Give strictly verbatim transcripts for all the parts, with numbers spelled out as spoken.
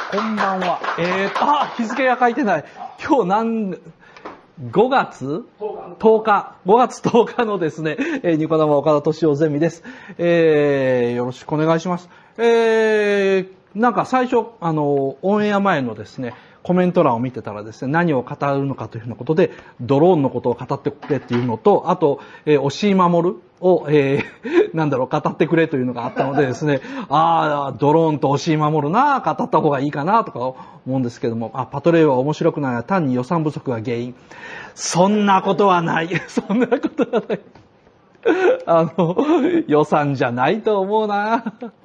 こんばんは。えーと、あ、日付が書いてない。今日何、ごがつとおか。ごがつとおかのですね、えー、ニコ生岡田敏夫ゼミです。えー、よろしくお願いします。えー、なんか最初、あの、オンエア前のですね、コメント欄を見てたらですね、何を語るのかというふうなことで、ドローンのことを語ってくれっていうのと、あと、えー、押井守を、えー、なんだろう、語ってくれというのがあったのでですね、ああ、ドローンと押井守な、語った方がいいかな、とか思うんですけども、あ、パトレイは面白くない、単に予算不足が原因。そんなことはない。そんなことはない。あの、予算じゃないと思うな。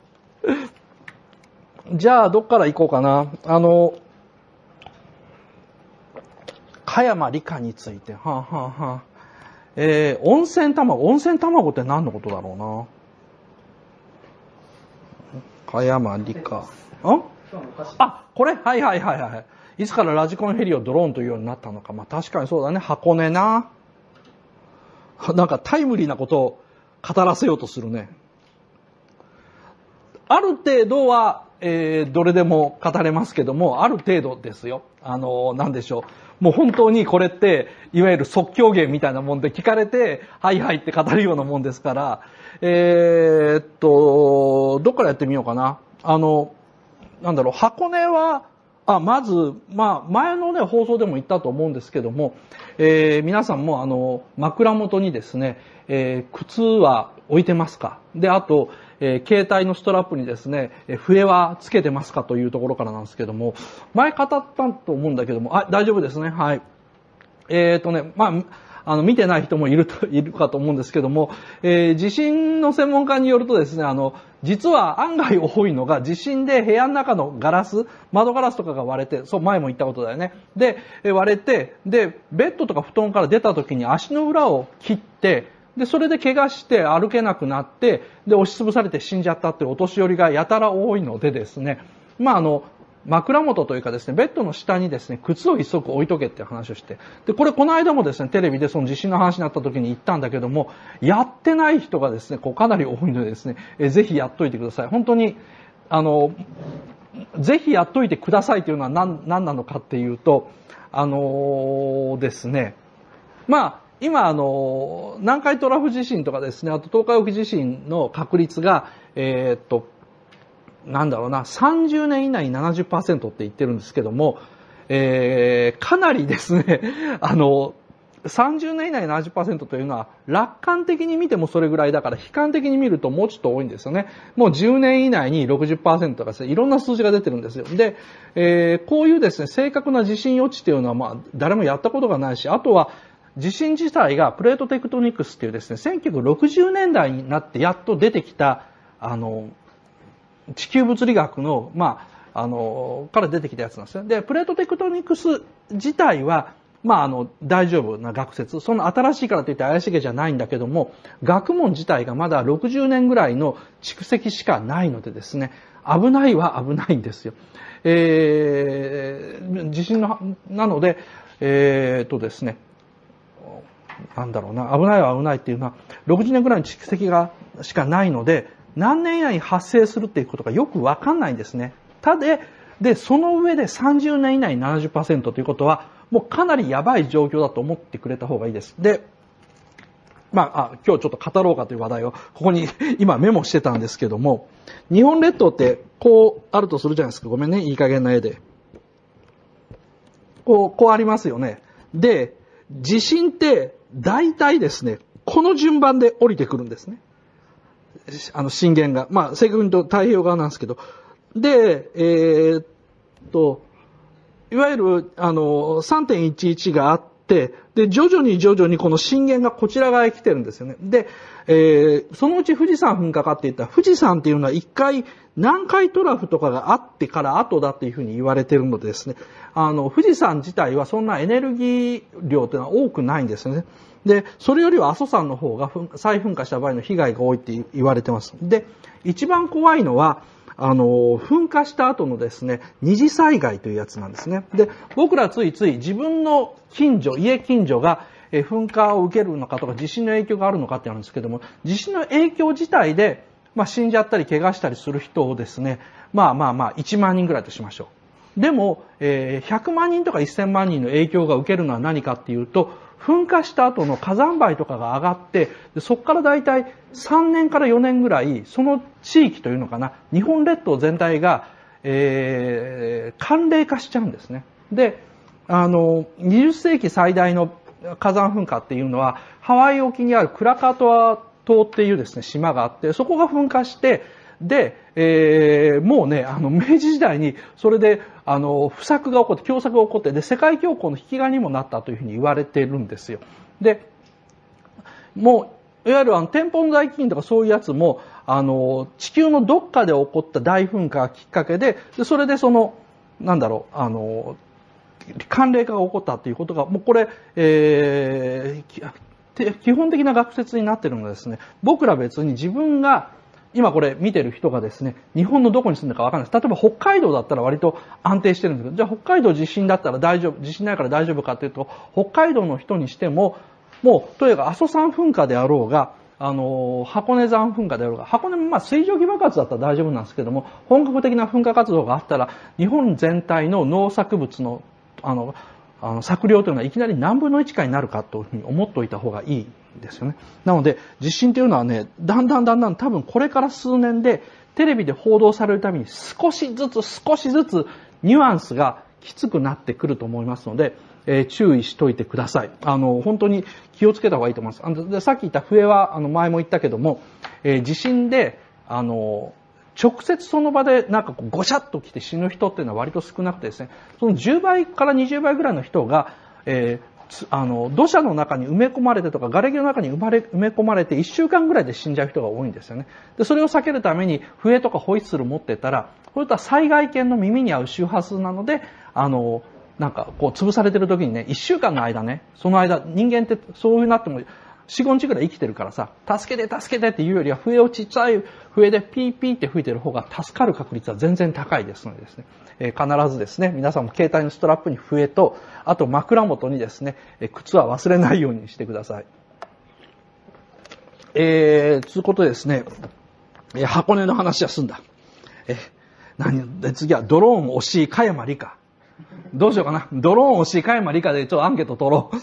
じゃあ、どっから行こうかな。あの、加山理香について、はあ、はあはあ、えー、温泉卵、温泉卵って何のことだろうな。加山理香。んあ、これはいはいはいはい。いつからラジコンヘリをドローンというようになったのか。まあ確かにそうだね。箱根な。なんかタイムリーなことを語らせようとするね。ある程度は、えー、どれでも語れますけども、ある程度ですよ。あの、なんでしょう。もう本当にこれって、いわゆる即興芸みたいなもんで聞かれて、はいはいって語るようなもんですから、えー、っと、どっからやってみようかな。あの、なんだろう、箱根は、あ、まず、まあ、前のね、放送でも言ったと思うんですけども、えー、皆さんもあの、枕元にですね、えー、靴は置いてますか？で、あと、えー、携帯のストラップにですね、えー、笛はつけてますかというところからなんですけども、前語ったと思うんだけども、あ、大丈夫ですね、はい。えーとね、まあ、あの、見てない人もいると、いるかと思うんですけども、えー、地震の専門家によるとですね、あの、実は案外多いのが、地震で部屋の中のガラス、窓ガラスとかが割れて、そう、前も言ったことだよね。で、割れて、で、ベッドとか布団から出た時に足の裏を切って、で、それで怪我して歩けなくなって、で、押しつぶされて死んじゃったっていうお年寄りがやたら多いのでですね、まあ、あの、枕元というかですね、ベッドの下にですね、靴を一足置いとけっていう話をして。で、これこの間もですね、テレビでその地震の話になった時に言ったんだけども、やってない人がですね、こうかなり多いのでですね、えぜひやっといてください。本当に、あの、ぜひやっといてくださいというのは何、何なのかっていうと、あのー、ですね、まあ、今あの、南海トラフ地震とかですね、あと東海沖地震の確率が、えー、っと、なんだろうな、さんじゅうねん以内に ななじゅっパーセント って言ってるんですけども、えー、かなりですね、あの、さんじゅうねん以内に ななじゅっパーセント というのは、楽観的に見てもそれぐらいだから、悲観的に見るともうちょっと多いんですよね。もうじゅうねん以内に ろくじゅっパーセント とかですね、いろんな数字が出てるんですよ。で、えー、こういうですね、正確な地震予知っていうのは、まあ、誰もやったことがないし、あとは、地震自体がプレートテクトニクスっていうですね、せんきゅうひゃくろくじゅうねんだいになってやっと出てきた、あの、地球物理学の、まあ、あの、から出てきたやつなんですね。で、プレートテクトニクス自体は、まあ、あの、大丈夫な学説。その新しいからといって怪しげじゃないんだけども、学問自体がまだろくじゅうねんぐらいの蓄積しかないのでですね、危ないは危ないんですよ。えー、地震の、なので、えー、っとですね、なんだろうな、危ないは危ないっていうのは、ろくじゅうねんぐらいの蓄積が、しかないので、何年以内に発生するっていうことがよくわかんないんですね。ただ、で、その上でさんじゅうねん以内に ななじゅっパーセント ということは、もうかなりやばい状況だと思ってくれた方がいいです。で、まあ、あ今日ちょっと語ろうかという話題を、ここに今メモしてたんですけども、日本列島ってこうあるとするじゃないですか。ごめんね、いい加減な絵で。こう、こうありますよね。で、地震って大体ですね、この順番で降りてくるんですね。あの震源が。まあ、正確に言うと太平洋側なんですけど。で、えー、っと、いわゆる、あの、さんてんいちいち があって、で、徐々に徐々にこの震源がこちら側へ来てるんですよね。で、えー、そのうち富士山噴火かって言ったら、富士山っていうのは一回南海トラフとかがあってから後だっていうふうに言われてるのでですね、あの、富士山自体はそんなエネルギー量っていうのは多くないんですよね。で、それよりは阿蘇山の方が再噴火した場合の被害が多いって言われてます。で、一番怖いのは、あの、噴火した後のですね、二次災害というやつなんですね。で、僕らついつい自分の近所、家近所が噴火を受けるのかとか地震の影響があるのかってあるんですけども、地震の影響自体で、まあ死んじゃったり怪我したりする人をですね、まあまあまあいちまんにんぐらいとしましょでも、えー、ひゃくまんにんとかせんまんにんの影響が受けるのは何かっていうと、噴火した後の火山灰とかが上がって、そこからだいたいさんねんからよねんぐらい、その地域というのかな、日本列島全体が、えー、寒冷化しちゃうんですね。で、あの、にじゅっせいき最大の火山噴火っていうのは、ハワイ沖にあるクラカトア島っていうですね、島があって、そこが噴火して、で、えー、もうね、あの、明治時代に、それで、あの、不作が起こって、凶作が起こって、で、世界恐慌の引き金にもなったというふうに言われているんですよ。で、もう、いわゆるあの、天保の大飢饉とかそういうやつも、あの、地球のどっかで起こった大噴火がきっかけで、でそれでその、なんだろう、あの、寒冷化が起こったということが、もうこれ、えー、基本的な学説になっているのはですね、僕ら別に自分が、今これ見てる人がですね、日本のどこに住んでるかわかんないです。例えば北海道だったら割と安定してるんですけど、じゃあ北海道地震だったら大丈夫、地震ないから大丈夫かっていうと、北海道の人にしても、もう、とにかく阿蘇山噴火であろうが、あの、箱根山噴火であろうが、箱根もまあ水蒸気爆発だったら大丈夫なんですけども、本格的な噴火活動があったら、日本全体の農作物の、あの、あの作量というのはいきなり何分のいちかになるかというふうに思っておいた方がいいですよね。なので、地震というのはね、だんだんだんだん多分これから数年でテレビで報道されるたびに少しずつ少しずつニュアンスがきつくなってくると思いますので、えー、注意しといてください。あの、本当に気をつけた方がいいと思います。あのでさっき言った笛は、あの、前も言ったけども、えー、地震で、あの、直接その場でなんかこうゴシャッと来て死ぬ人っていうのは割と少なくてですね、そのじゅうばいからにじゅうばいぐらいの人が、えー、あの、土砂の中に埋め込まれてとか、瓦礫の中に埋まれ、埋め込まれていっしゅうかんぐらいで死んじゃう人が多いんですよね。で、それを避けるために笛とかホイッスル持ってたら、こういった災害犬の耳に合う周波数なので、あの、なんかこう潰されてる時にね、いっしゅうかんの間ね、その間、人間ってそういうなっても、よん、ごにちぐらい生きてるからさ、助けて助けてっていうよりは、笛をちっちゃい笛でピーピーって吹いてる方が助かる確率は全然高いですのでですね、えー、必ずですね、皆さんも携帯のストラップに笛と、あと枕元にですね、えー、靴は忘れないようにしてください。えー、つうことでですね、えー、箱根の話は済んだ。えー、何で次はドローン推し加山理香。どうしようかな。ドローン推し加山理香でちょっとアンケート取ろう。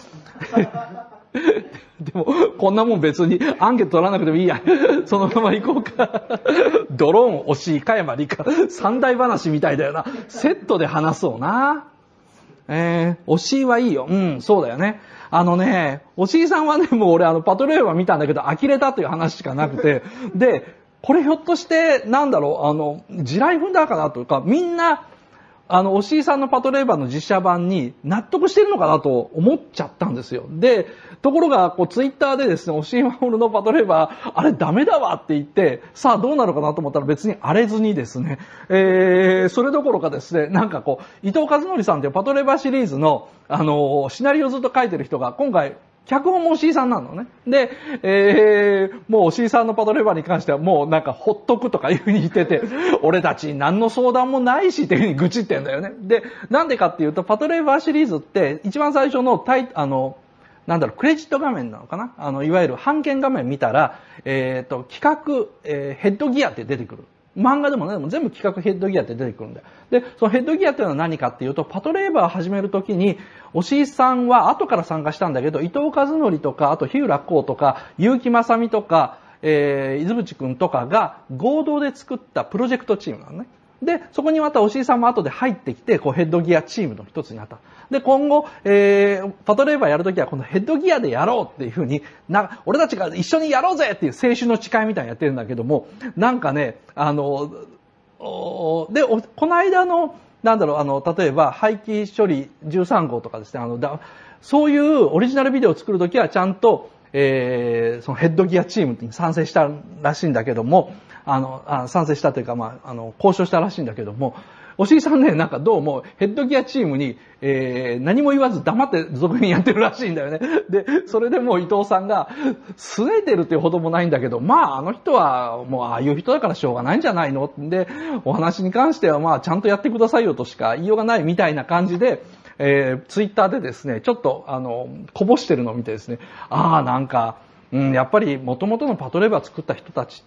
でも、こんなもん別にアンケート取らなくてもいいや。そのまま行こうか。ドローン推し加山理香。三大話みたいだよな。セットで話そうな。えー、推しはいいよ。うん、そうだよね。あのね、推しさんはね、もう俺あのパトレーバー見たんだけど、呆れたという話しかなくて。で、これひょっとして、なんだろう、あの、地雷踏んだかなというか、みんな、あの、押井さんのパトレーバーの実写版に納得してるのかなと思っちゃったんですよ。で、ところが、こう、ツイッターでですね、押井守のパトレーバー、あれダメだわって言って、さあどうなるかなと思ったら別に荒れずにですね、えー、それどころかですね、なんかこう、伊藤和則さんというパトレーバーシリーズの、あの、シナリオをずっと書いてる人が、今回、脚本も押井さんなのね。で、えー、もう押井さんのパトレーバーに関してはもうなんかほっとくとかいう風に言ってて、俺たち何の相談もないしっていう風に愚痴ってんだよね。で、なんでかっていうと、パトレーバーシリーズって一番最初のタイ、あの、なんだろう、クレジット画面なのかな、あの、いわゆる版権画面見たら、えっと、企画、えー、ヘッドギアって出てくる。漫画でもね、でも全部企画ヘッドギアって出てくるんだよ。で、そのヘッドギアっていうのは何かっていうと、パトレーバーを始めるときに、押井さんは後から参加したんだけど、伊藤和則とか、あと日浦光とか、結城正美とか、えー、伊豆淵くんとかが合同で作ったプロジェクトチームなのね。で、そこにまた押井さんも後で入ってきて、こうヘッドギアチームの一つになった。で、今後、えー、パトレーバーやるときはこのヘッドギアでやろうっていう風に、な、俺たちが一緒にやろうぜっていう青春の誓いみたいにやってるんだけども、なんかね、あの、で、この間の、なんだろう、あの、例えば、廃棄処理じゅうさんごうとかですね、あの、だそういうオリジナルビデオを作るときはちゃんと、えー、そのヘッドギアチームに賛成したらしいんだけども、あの、あ賛成したというか、まあ、あの、交渉したらしいんだけども、押井さんね、なんかどうもヘッドギアチームに、えー、何も言わず黙って続編やってるらしいんだよね。で、それでもう伊藤さんが、拗ねてるっていうほどもないんだけど、まああの人はもうああいう人だからしょうがないんじゃないので、お話に関してはまあちゃんとやってくださいよとしか言いようがないみたいな感じで、えー、ツイッターでですね、ちょっとあの、こぼしてるのを見てですね、ああなんか、うん、やっぱり元々のパトレーバー作った人たちって、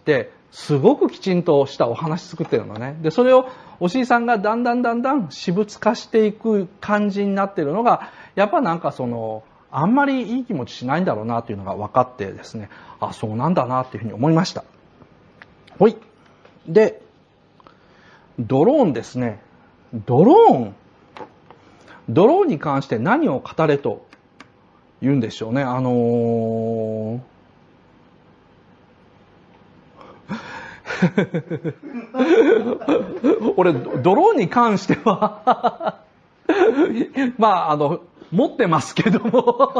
すごくきちんとしたお話作ってるのね。で、それを押井さんがだんだんだんだん私物化していく感じになってるのが、やっぱなんかその、あんまりいい気持ちしないんだろうなっていうのが分かってですね、あ、そうなんだなっていうふうに思いました。ほい。で、ドローンですね。ドローン。ドローンに関して何を語れと言うんでしょうね。あのー、俺、ドローンに関してはまあ、あの、持ってますけども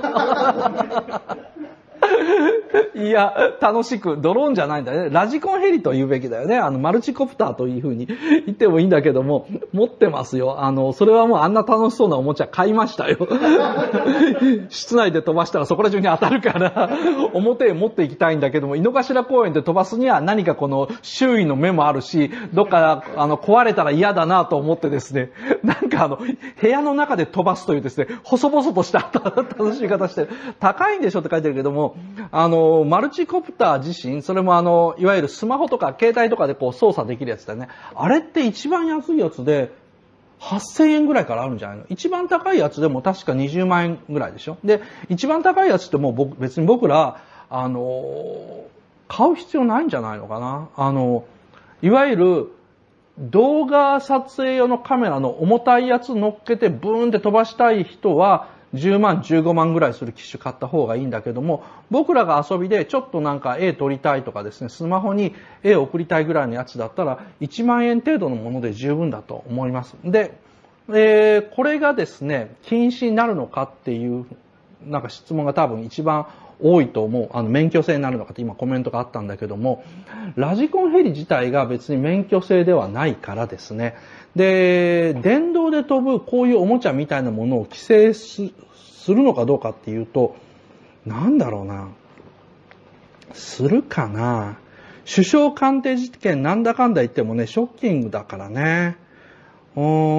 いや、楽しく、ドローンじゃないんだよね。ラジコンヘリと言うべきだよね。あの、マルチコプターというふうに言ってもいいんだけども、持ってますよ。あの、それはもうあんな楽しそうなおもちゃ買いましたよ。室内で飛ばしたらそこら中に当たるから、表へ持っていきたいんだけども、井の頭公園で飛ばすには何かこの周囲の目もあるし、どっか、あの、壊れたら嫌だなと思ってですね、なんかあの、部屋の中で飛ばすというですね、細々とした楽しみ方してる。高いんでしょって書いてるけども、あの、マルチコプター自身、それもあの、いわゆるスマホとか携帯とかでこう操作できるやつだよね。あれって一番安いやつで、はっせんえんぐらいからあるんじゃないの？一番高いやつでも確かにじゅうまんえんぐらいでしょ？で、一番高いやつってもう僕、別に僕ら、あの、買う必要ないんじゃないのかな？あの、いわゆる、動画撮影用のカメラの重たいやつ乗っけてブーンって飛ばしたい人は、じゅうまん、じゅうごまんぐらいする機種買った方がいいんだけども、僕らが遊びでちょっとなんか絵撮りたいとかですね、スマホに絵を送りたいぐらいのやつだったら、いちまんえん程度のもので十分だと思います。で、えー、これがですね、禁止になるのかっていう、なんか質問が多分一番多いと思う。あの、免許制になるのかって今コメントがあったんだけども、ラジコンヘリ自体が別に免許制ではないからですね。で、電動で飛ぶこういうおもちゃみたいなものを規制するのかどうかっていうと、なんだろうな。するかな。首相官邸事件なんだかんだ言ってもね、ショッキングだからね。う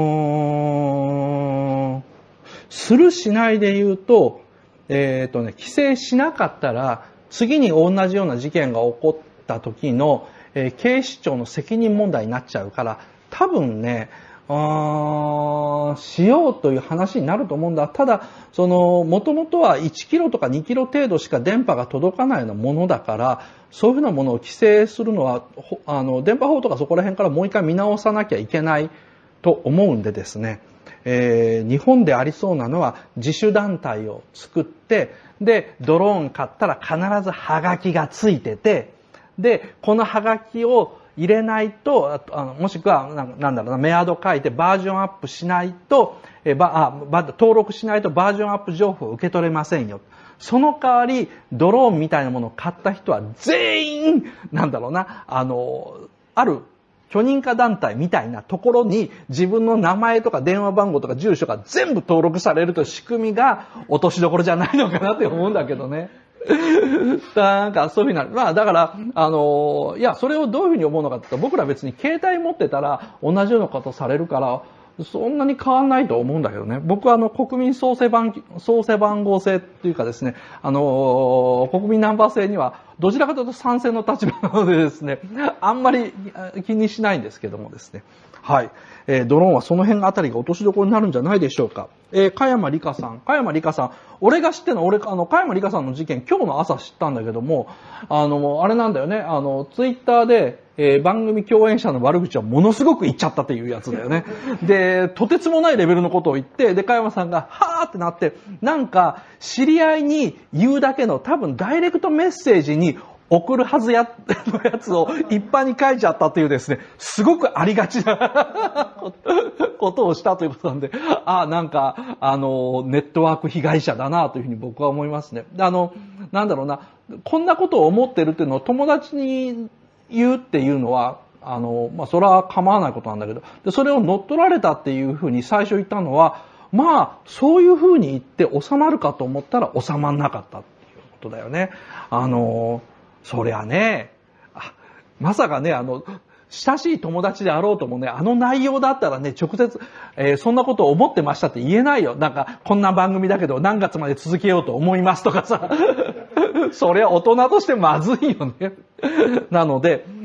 ーん。するしないで言うと、えっとね、規制しなかったら、次に同じような事件が起こった時の、えー、警視庁の責任問題になっちゃうから、多分ね、あしようという話になると思うんだ。ただ、その、もともとはいちキロとかにキロ程度しか電波が届かないようなものだから、そういうふうなものを規制するのは、あの、電波法とかそこら辺からもう一回見直さなきゃいけないと思うんでですね、えー、日本でありそうなのは自主団体を作って、で、ドローン買ったら必ずハガキがついてて、で、このハガキを入れないと、あのもしくはな、なんだろうな、メアド書いてバージョンアップしないと、えばあば登録しないとバージョンアップ情報を受け取れませんよ。その代わり、ドローンみたいなものを買った人は全員、なんだろうな、あの、ある許認可団体みたいなところに自分の名前とか電話番号とか住所が全部登録されるという仕組みが落としどころじゃないのかなって思うんだけどね。なんかそういうふうになる。まあだから、あの、いや、それをどういうふうに思うのかって言ったら、僕ら別に携帯持ってたら同じようなことされるから、そんなに変わんないと思うんだけどね。僕はあの、国民創生番、創生番号制っていうかですね、あの、国民ナンバー制には、どちらかというと賛成の立場なのでですね、あんまり気にしないんですけどもですね。はい。えー、ドローンはその辺あたりが落としどころになるんじゃないでしょうか。えー、加山里香さん。加山里香さん。俺が知ってるの、俺、あの、加山里香さんの事件、今日の朝知ったんだけども、あの、あれなんだよね。あの、ツイッターで、えー、番組共演者の悪口をものすごく言っちゃったっていうやつだよね。で、とてつもないレベルのことを言って、で、加山さんが、はーってなって、なんか、知り合いに言うだけの、多分ダイレクトメッセージに、送るはずや、のやつを一般に書いちゃったというですね、すごくありがちなことをしたということなんで、ああ、なんか、あの、ネットワーク被害者だなというふうに僕は思いますね。あの、なんだろうな、こんなことを思ってるっていうのを友達に言うっていうのは、あの、まあ、それは構わないことなんだけど、で、それを乗っ取られたっていうふうに最初言ったのは、まあ、そういうふうに言って収まるかと思ったら収まんなかったっていうことだよね。あの、そりゃね、あ、まさかね、あの、親しい友達であろうともね、あの内容だったらね、直接、えー、そんなことを思ってましたって言えないよ。なんか、こんな番組だけど何月まで続けようと思いますとかさ。そりゃ大人としてまずいよね。なので、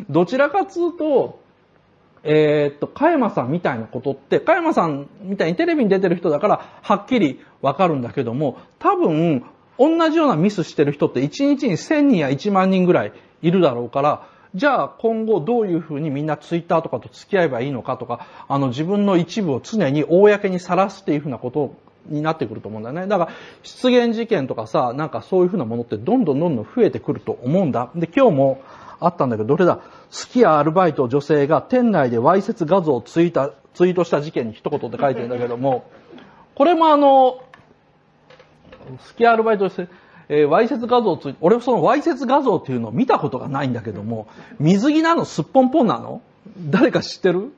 どちらかというと、えー、っと、加山さんみたいなことって、加山さんみたいにテレビに出てる人だから、はっきりわかるんだけども、多分、同じようなミスしてる人っていちにちにせんにんやいちまんにんぐらいいるだろうから、じゃあ今後どういうふうにみんなツイッターとかと付き合えばいいのかとか、あの自分の一部を常に公にさらすっていうふうなことになってくると思うんだよね。だから失言事件とかさ、なんかそういうふうなものってどんどんどんどん増えてくると思うんだ。で、今日もあったんだけど、どれだ、好きやアルバイト女性が店内でわいせつ画像をツイート、ツイートした事件に一言って書いてるんだけども、これもあの、好きアルバイト女性、えー、わいせつ画像をつい、俺そのわいせつ画像っていうのを見たことがないんだけども、水着なのすっぽんぽんなの誰か知ってる？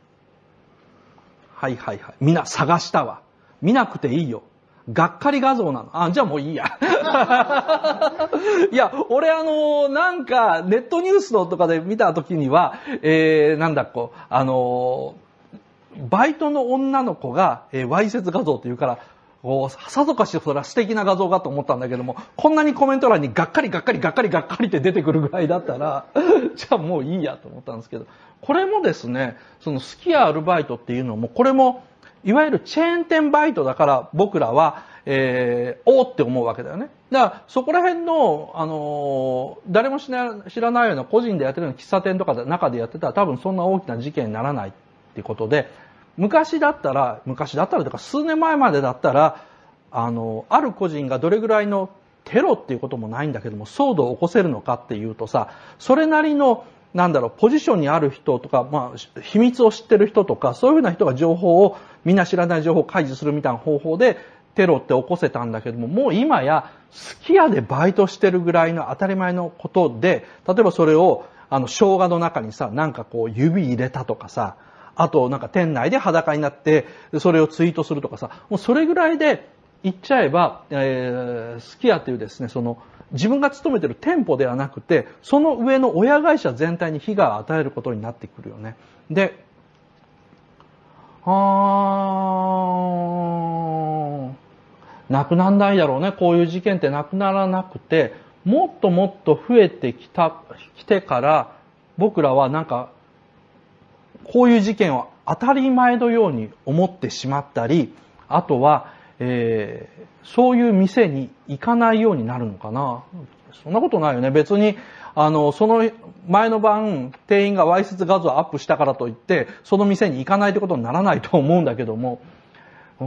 はいはいはい。みんな探したわ。見なくていいよ。がっかり画像なの。あ、じゃあもういいや。いや、俺あの、なんか、ネットニュースのとかで見た時には、えー、なんだこう、あの、バイトの女の子が、えー、わいせつ画像っていうから、こう、さぞかしそれは素敵な画像かと思ったんだけども、こんなにコメント欄にがっかりがっかりがっかりがっかりって出てくるぐらいだったら、じゃあもういいやと思ったんですけど、これもですね、その好きやアルバイトっていうのも、これも、いわゆるチェーン店バイトだから僕らは、えー、おーって思うわけだよね。だからそこら辺の、あのー、誰も知らないような個人でやってるような喫茶店とかで中でやってたら多分そんな大きな事件にならないっていうことで、昔だったら、昔だったらとか数年前までだったら、あの、ある個人がどれぐらいのテロっていうこともないんだけども、騒動を起こせるのかっていうとさ、それなりの、なんだろう、ポジションにある人とか、まあ、秘密を知ってる人とか、そういうふうな人が情報を、みんな知らない情報を開示するみたいな方法で、テロって起こせたんだけども、もう今や、すき家でバイトしてるぐらいの当たり前のことで、例えばそれを、あの、生姜の中にさ、なんかこう、指入れたとかさ、あと、なんか店内で裸になって、それをツイートするとかさ、もうそれぐらいで言っちゃえば、えー、すき家っていうですね、その、自分が勤めてる店舗ではなくて、その上の親会社全体に被害を与えることになってくるよね。で、あー、なくなんないだろうね。こういう事件ってなくならなくて、もっともっと増えてきた、来てから、僕らはなんか、こういう事件を当たり前のように思ってしまったり、あとは、えー、そういう店に行かないようになるのかな。そんなことないよね。別に、あの、その前の晩、店員がわいせつ画像をアップしたからといって、その店に行かないってことにならないと思うんだけども、うん、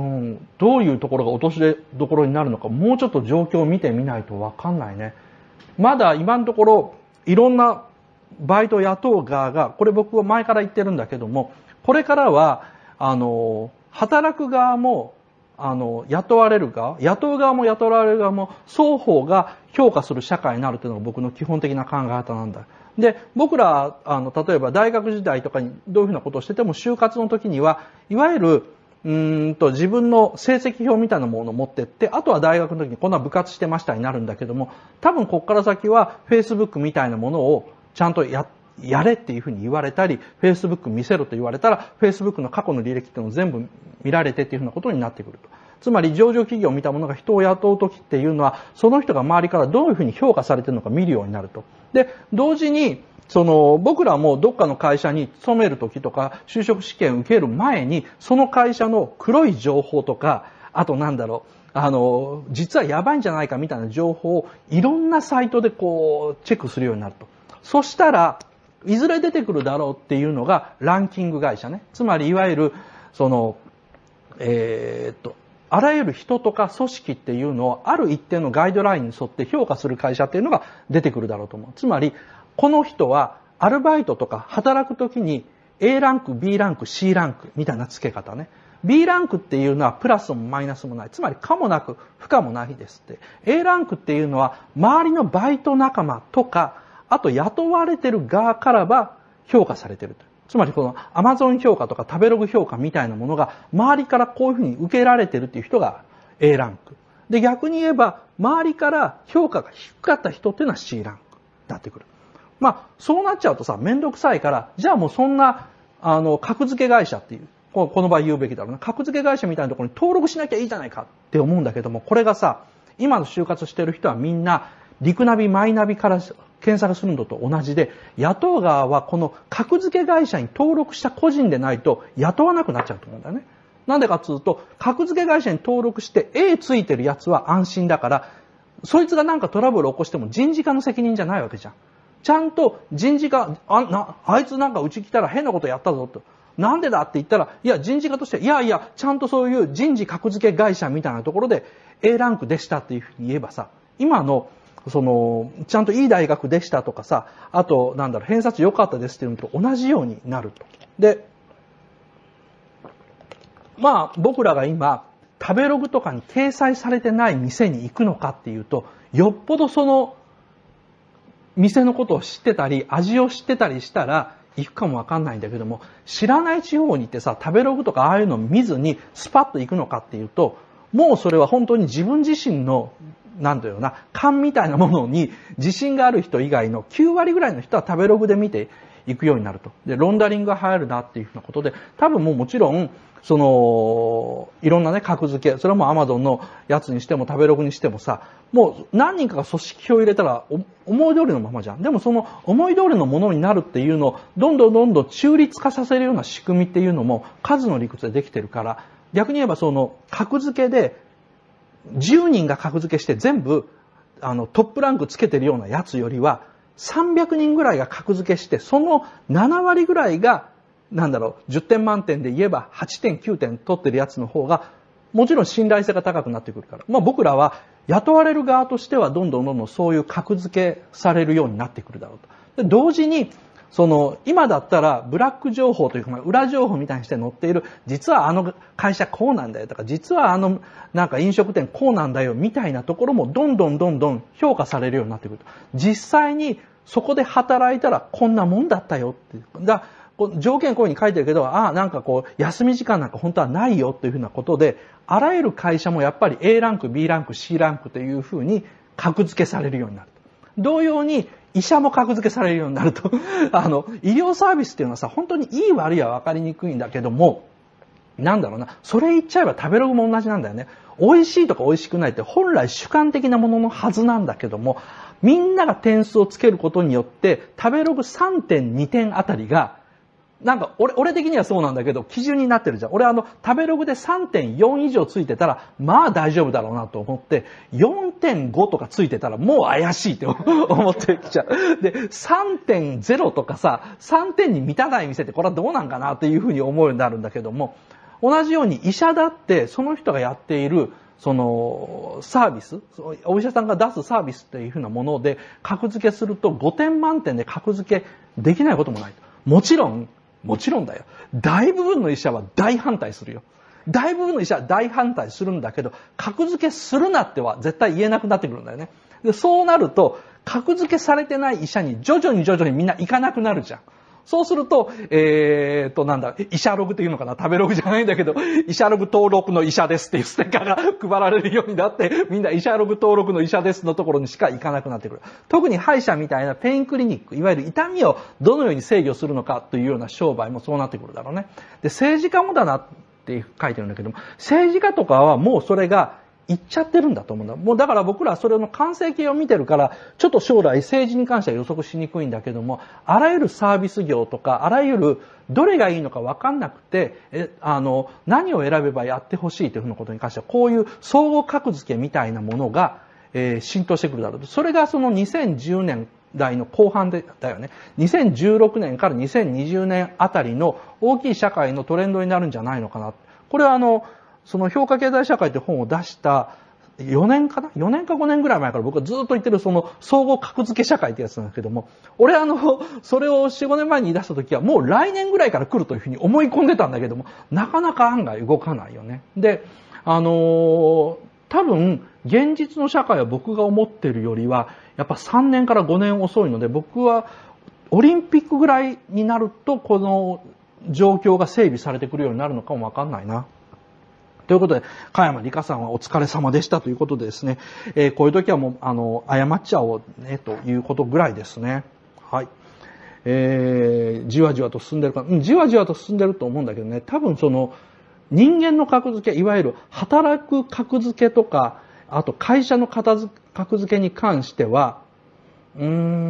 どういうところが落としどころになるのか、もうちょっと状況を見てみないとわかんないね。まだ今のところ、いろんなバイト雇う側が、これ僕は前から言ってるんだけども、これからは、あの、働く側も、あの、雇われる側、雇う側も雇われる側も、双方が評価する社会になるというのが僕の基本的な考え方なんだ。で、僕ら、あの、例えば大学時代とかにどういうふうなことをしてても、就活の時には、いわゆる、うーんと、自分の成績表みたいなものを持ってって、あとは大学の時にこんな部活してましたになるんだけども、多分こっから先は Facebook みたいなものをちゃんとや、やれっていうふうに言われたり、Facebook 見せろと言われたら、Facebook の過去の履歴っていうのを全部見られてっていうふうなことになってくると。つまり上場企業を見たものが人を雇う時っていうのは、その人が周りからどういうふうに評価されているのか見るようになると。で、同時に、その、僕らもどっかの会社に勤める時とか、就職試験受ける前に、その会社の黒い情報とか、あとなんだろう、あの、実はやばいんじゃないかみたいな情報をいろんなサイトでこう、チェックするようになると。そしたら、いずれ出てくるだろうっていうのがランキング会社ね。つまりいわゆる、その、えー、っと、あらゆる人とか組織っていうのをある一定のガイドラインに沿って評価する会社っていうのが出てくるだろうと思う。つまり、この人はアルバイトとか働くときに A ランク、B ランク、C ランクみたいな付け方ね。B ランクっていうのはプラスもマイナスもない。つまり可もなく不可もないですって。A ランクっていうのは周りのバイト仲間とか、あと雇われてる側からは評価されてると。つまりこの Amazon 評価とか食べログ評価みたいなものが周りからこういうふうに受けられてるっていう人が A ランク。で、逆に言えば周りから評価が低かった人っていうのは C ランクになってくる。まあ、そうなっちゃうとさ、めんどくさいから、じゃあもうそんな、あの、格付け会社っていう、この場合言うべきだろうな。格付け会社みたいなところに登録しなきゃいいじゃないかって思うんだけども、これがさ、今の就活してる人はみんな、リクナビ、マイナビから検索するのと同じで、雇う側はこの格付け会社に登録した個人でないと雇わなくなっちゃうと思うんだよね。なんでかっつうと、格付け会社に登録して A ついてるやつは安心だから、そいつがなんかトラブル起こしても人事課の責任じゃないわけじゃん。ちゃんと人事課、あ、な、あいつなんかうち来たら変なことやったぞと。なんでだって言ったら、いや人事課として、いやいや、ちゃんとそういう人事格付け会社みたいなところで A ランクでしたっていうふうに言えばさ、今の、その、ちゃんといい大学でしたとかさ、あと、なんだろう、偏差値良かったですっていうのと同じようになると。で、まあ、僕らが今、食べログとかに掲載されてない店に行くのかっていうと、よっぽどその、店のことを知ってたり、味を知ってたりしたら、行くかもわかんないんだけども、知らない地方に行ってさ、食べログとかああいうのを見ずにスパッと行くのかっていうと、もうそれは本当に自分自身の、なんだろうな、勘みたいなものに自信がある人以外のきゅうわりぐらいの人は食べログで見ていくようになると。で、ロンダリングが流行るなっていうふうなことで、多分もうもちろん、その、いろんなね、格付け、それはもう Amazon のやつにしても食べログにしてもさ、もう何人かが組織票を入れたら思い通りのままじゃん。でもその思い通りのものになるっていうのをどんどんどんどん中立化させるような仕組みっていうのも数の理屈でできてるから、逆に言えばその格付けでじゅうにんが格付けして全部あのトップランクつけてるようなやつよりはさんびゃくにんぐらいが格付けしてそのななわりぐらいがなんだろうじゅってん満点で言えばはってんきゅうてん取ってるやつの方がもちろん信頼性が高くなってくるから、まあ僕らは雇われる側としてはどんどんどんどんそういう格付けされるようになってくるだろうと。で同時にその今だったらブラック情報というか裏情報みたいにして載っている実はあの会社こうなんだよとか実はあのなんか飲食店こうなんだよみたいなところもどんどんどんどん評価されるようになってくると。実際にそこで働いたらこんなもんだったよっていう。だ条件こういうふうに書いてるけど、ああ、なんかこう、休み時間なんか本当はないよっていうふうなことで、あらゆる会社もやっぱり A ランク、B ランク、C ランクというふうに格付けされるようになる。同様に、医者も格付けされるようになると。あの、医療サービスっていうのはさ、本当にいい悪いは分かりにくいんだけども、なんだろうな、それ言っちゃえば食べログも同じなんだよね。美味しいとか美味しくないって本来主観的なもののはずなんだけども、みんなが点数をつけることによって、食べログ さんてんに 点あたりが、なんか、俺、俺的にはそうなんだけど、基準になってるじゃん。俺あの、食べログで さんてんよん 以上ついてたら、まあ大丈夫だろうなと思って、よんてんご とかついてたら、もう怪しいって思ってきちゃう。で、さんてんゼロ とかさ、さんてんに満たない店ってこれはどうなんかなっていうふうに思うようになるんだけども、同じように医者だって、その人がやっている、その、サービス、お医者さんが出すサービスっていうふうなもので、格付けするとごてん満点で格付けできないこともない。もちろん、もちろんだよ。大部分の医者は大反対するよ。大部分の医者は大反対するんだけど、格付けするなっては絶対言えなくなってくるんだよね。で、そうなると、格付けされてない医者に徐々に徐々にみんな行かなくなるじゃん。そうすると、えーと、なんだ、医者ログっていうのかな、食べログじゃないんだけど、医者ログ登録の医者ですっていうステッカーが配られるようになって、みんな医者ログ登録の医者ですのところにしか行かなくなってくる。特に歯医者みたいなペインクリニック、いわゆる痛みをどのように制御するのかというような商売もそうなってくるだろうね。で、政治家もだなって書いてるんだけども、政治家とかはもうそれが言っちゃってるんだと思うんだ。もうだから僕らはそれの完成形を見てるから、ちょっと将来政治に関しては予測しにくいんだけども、あらゆるサービス業とか、あらゆるどれがいいのか分かんなくて、え、あの、何を選べばやってほしいというふうなことに関しては、こういう総合格付けみたいなものが、えー、浸透してくるだろう。それがそのにせんじゅうねんだいの後半で、だよね。にせんじゅうろくねんからにせんにじゅうねんあたりの大きい社会のトレンドになるんじゃないのかな。これはあの、その評価経済社会って本を出したよねんかな ?よ 年かごねんぐらい前から僕はずっと言ってるその総合格付け社会ってやつなんだけども、俺あの、それをよん、ごねんまえに言い出した時はもう来年ぐらいから来るというふうに思い込んでたんだけども、なかなか案外動かないよね。で、あのー、多分現実の社会は僕が思ってるよりはやっぱさんねんからごねん遅いので、僕はオリンピックぐらいになるとこの状況が整備されてくるようになるのかもわかんないな。ということで、加山里香さんはお疲れ様でしたということでですね、えー、こういう時はもう、あの、謝っちゃおうね、ということぐらいですね。はい。えー、じわじわと進んでるか、うん、じわじわと進んでると思うんだけどね、多分その、人間の格付け、いわゆる働く格付けとか、あと会社の格付けに関しては、ううー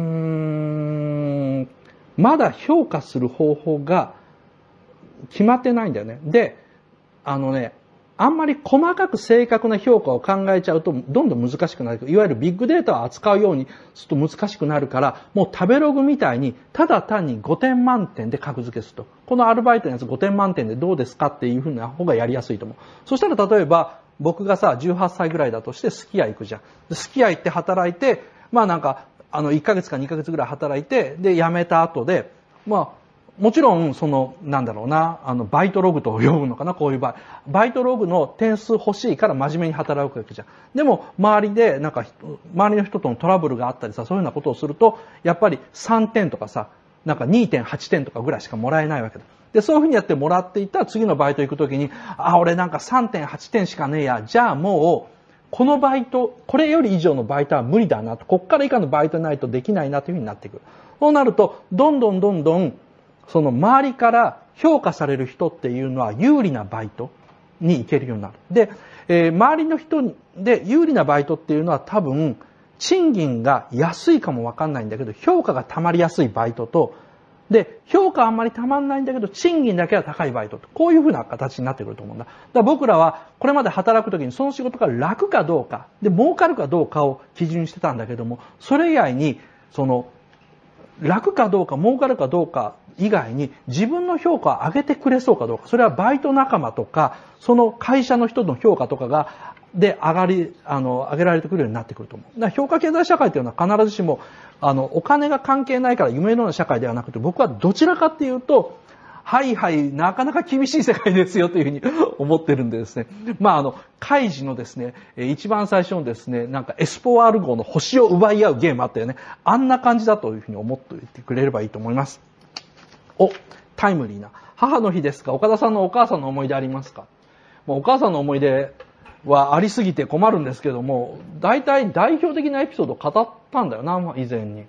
ん、まだ評価する方法が決まってないんだよね。で、あのね、あんまり細かく正確な評価を考えちゃうとどんどん難しくなる。いわゆるビッグデータを扱うようにすると難しくなるから、もう食べログみたいにただ単にごてん満点で格付けすると。このアルバイトのやつごてん満点でどうですかっていう風な方がやりやすいと思う。そしたら例えば僕がさ、じゅうはっさいぐらいだとしてすき家行くじゃん。すき家行って働いて、まあなんか、あのいっかげつかにかげつぐらい働いて、で辞めた後で、まあもちろん、その、なんだろうな、あの、バイトログと呼ぶのかな、こういう場合。バイトログの点数欲しいから真面目に働くわけじゃん。でも、周りで、なんか、周りの人とのトラブルがあったりさ、そういうようなことをすると、やっぱりさんてんとかさ、なんか にてんはちてんとかぐらいしかもらえないわけだ。で、そういうふうにやってもらっていったら、次のバイト行くときに、あ、俺なんか さんてんはちてんしかねえや、じゃあもう、このバイト、これより以上のバイトは無理だなと、こっから以下のバイトないとできないなというふうになってくる。そうなると、どんどんどんどん、その周りから評価される人っていうのは有利なバイトに行けるようになる。で、えー、周りの人で有利なバイトっていうのは多分、賃金が安いかもわかんないんだけど、評価が溜まりやすいバイトと、で、評価あんまり溜まんないんだけど、賃金だけは高いバイトと、こういう風な形になってくると思うんだ。だから僕らはこれまで働くときにその仕事が楽かどうか、で、儲かるかどうかを基準にしてたんだけども、それ以外に、その、楽かどうか、儲かるかどうか以外に自分の評価を上げてくれそうかどうか。それはバイト仲間とか、その会社の人の評価とかが、で上がり、あの、上げられてくるようになってくると思う。だから評価経済社会というのは必ずしも、あの、お金が関係ないから夢のような社会ではなくて、僕はどちらかっていうと、はいはい、なかなか厳しい世界ですよというふうに思ってるんでですね。まあ、あの、カイジのですね、一番最初のですね、なんかエスポワール号の星を奪い合うゲームあったよね。あんな感じだというふうに思っておいてくれればいいと思います。お、タイムリーな。母の日ですが、岡田さんのお母さんの思い出ありますか？もうお母さんの思い出はありすぎて困るんですけども、大体代表的なエピソードを語ったんだよな、以前に。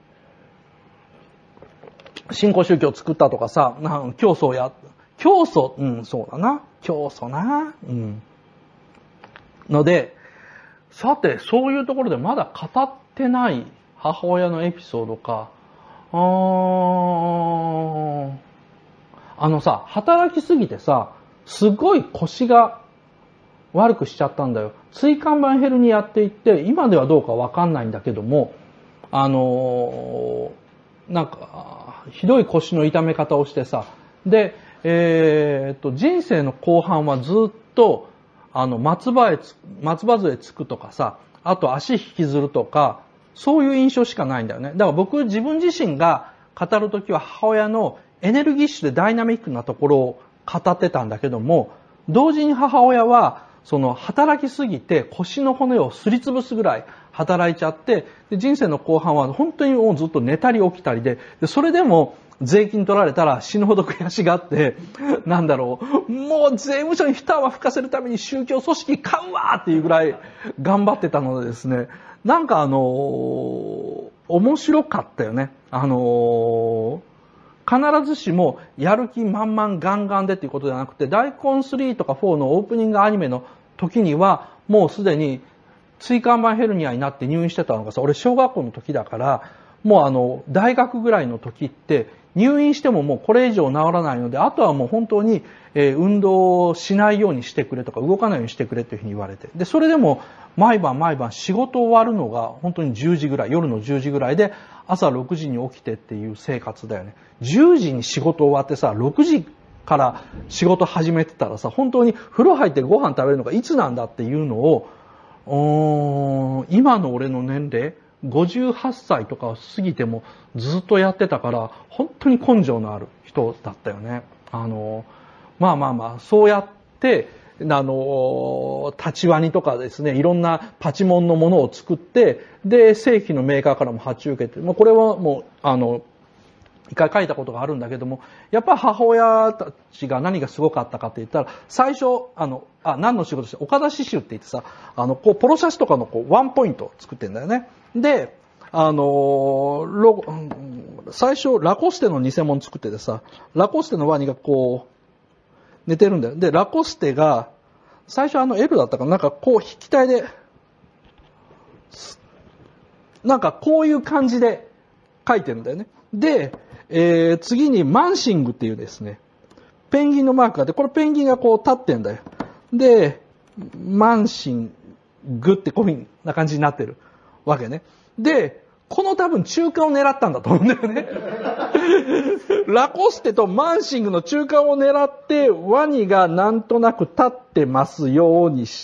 新興宗教を作ったとかさ、なん教祖や、教祖、うん、そうだな。教祖な。うん。ので、さて、そういうところでまだ語ってない母親のエピソードか。あー、あのさ、働きすぎてさ、すごい腰が悪くしちゃったんだよ。椎間板ヘルニアって言って、今ではどうかわかんないんだけども、あのー、なんか、ひどい腰の痛め方をしてさ、で、えー、っと、人生の後半はずっと、あの、松葉へつ、松葉杖つくとかさ、あと足引きずるとか、そういう印象しかないんだよね。だから僕自分自身が語るときは母親のエネルギッシュでダイナミックなところを語ってたんだけども、同時に母親は、その働きすぎて腰の骨をすりつぶすぐらい働いちゃって、で人生の後半は本当にもうずっと寝たり起きたりで、でそれでも税金取られたら死ぬほど悔しがって、なんだろう、もう税務署に蓋は吹かせるために宗教組織買うわっていうぐらい頑張ってたのでですね、なんかあのー、面白かったよね。あのー、必ずしもやる気満々ガンガンでっていうことじゃなくて、大根スリーとかフォーのオープニングアニメの時にはもうすでに椎間板ヘルニアになって入院してたのがさ、俺小学校の時だから、もうあの大学ぐらいの時って入院してももうこれ以上治らないので、あとはもう本当に運動しないようにしてくれとか動かないようにしてくれというふうに言われて、でそれでも毎晩毎晩仕事終わるのが本当にじゅうじぐらい、夜のじゅうじぐらいで朝ろくじに起きてっていう生活だよね。じゅうじに仕事終わってさ、ろくじから仕事始めてたらさ、本当に風呂入ってご飯食べるのがいつなんだっていうのを、うーん、今の俺の年齢ごじゅうはっさいとかを過ぎてもずっとやってたから、本当に根性のある人だったよね。あのまあまあまあそうやってあの立ちワニとかですね、いろんなパチモンのものを作って、で正規のメーカーからも発注受けて、もうこれはもうあの一回書いたことがあるんだけども、やっぱ母親たちが何がすごかったかって言ったら、最初あのあ何の仕事して岡田刺繍って言ってさ、あのこうポロシャツとかのこうワンポイントを作ってんだよね。で、あのロ最初ラコステの偽物作っててさ、ラコステのワニがこう寝てるんだよ。でラコステが最初あの L だったかな、なんかこう引き体でなんかこういう感じで書いてるんだよね。で、えー、次にマンシングっていうですね、ペンギンのマークがあって、これペンギンがこう立ってんだよ。で、マンシングってこういう風な感じになってるわけね。で、この多分中間を狙ったんだと思うんだよね。ラコステとマンシングの中間を狙って、ワニがなんとなく立ってますようにして、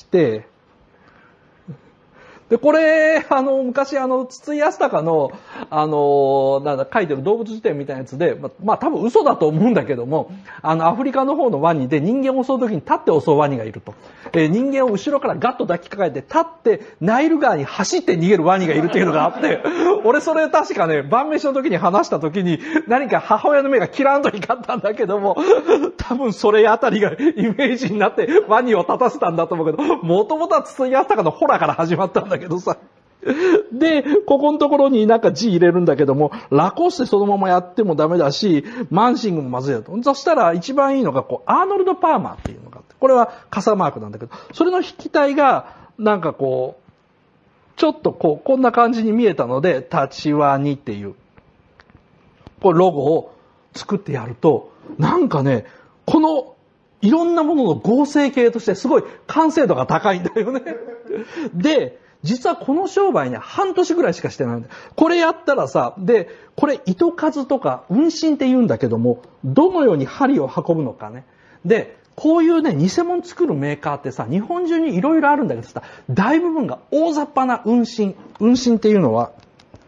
で、これ、あの、昔、あの、筒井康隆の、あの、なんだ、書いてる動物辞典みたいなやつで、ま、まあ、多分嘘だと思うんだけども、あの、アフリカの方のワニで人間を襲うときに立って襲うワニがいると。えー、人間を後ろからガッと抱きかかえて、立って、ナイル川に走って逃げるワニがいるっていうのがあって、俺それ確かね、晩飯の時に話した時に、何か母親の目がキランと光ったんだけども、多分それあたりがイメージになって、ワニを立たせたんだと思うけど、もともとは筒井康隆のホラから始まったんだけどさ。で、ここのところになんか字入れるんだけども、ラコステそのままやってもダメだし、マンシングもまずいだと。そしたら一番いいのが、こう、アーノルド・パーマーっていうのがあって、これは傘マークなんだけど、それの筆記体が、なんかこう、ちょっとこう、こんな感じに見えたので、立ちワニっていう、これロゴを作ってやると、なんかね、この、いろんなものの合成形としてすごい完成度が高いんだよね。で、実はこの商売ね、半年ぐらいしかしてないんだよ。これやったらさ、で、これ糸数とか運針って言うんだけども、どのように針を運ぶのかね。で、こういうね、偽物作るメーカーってさ、日本中にいろいろあるんだけどさ、大部分が大雑把な運針。運針っていうのは、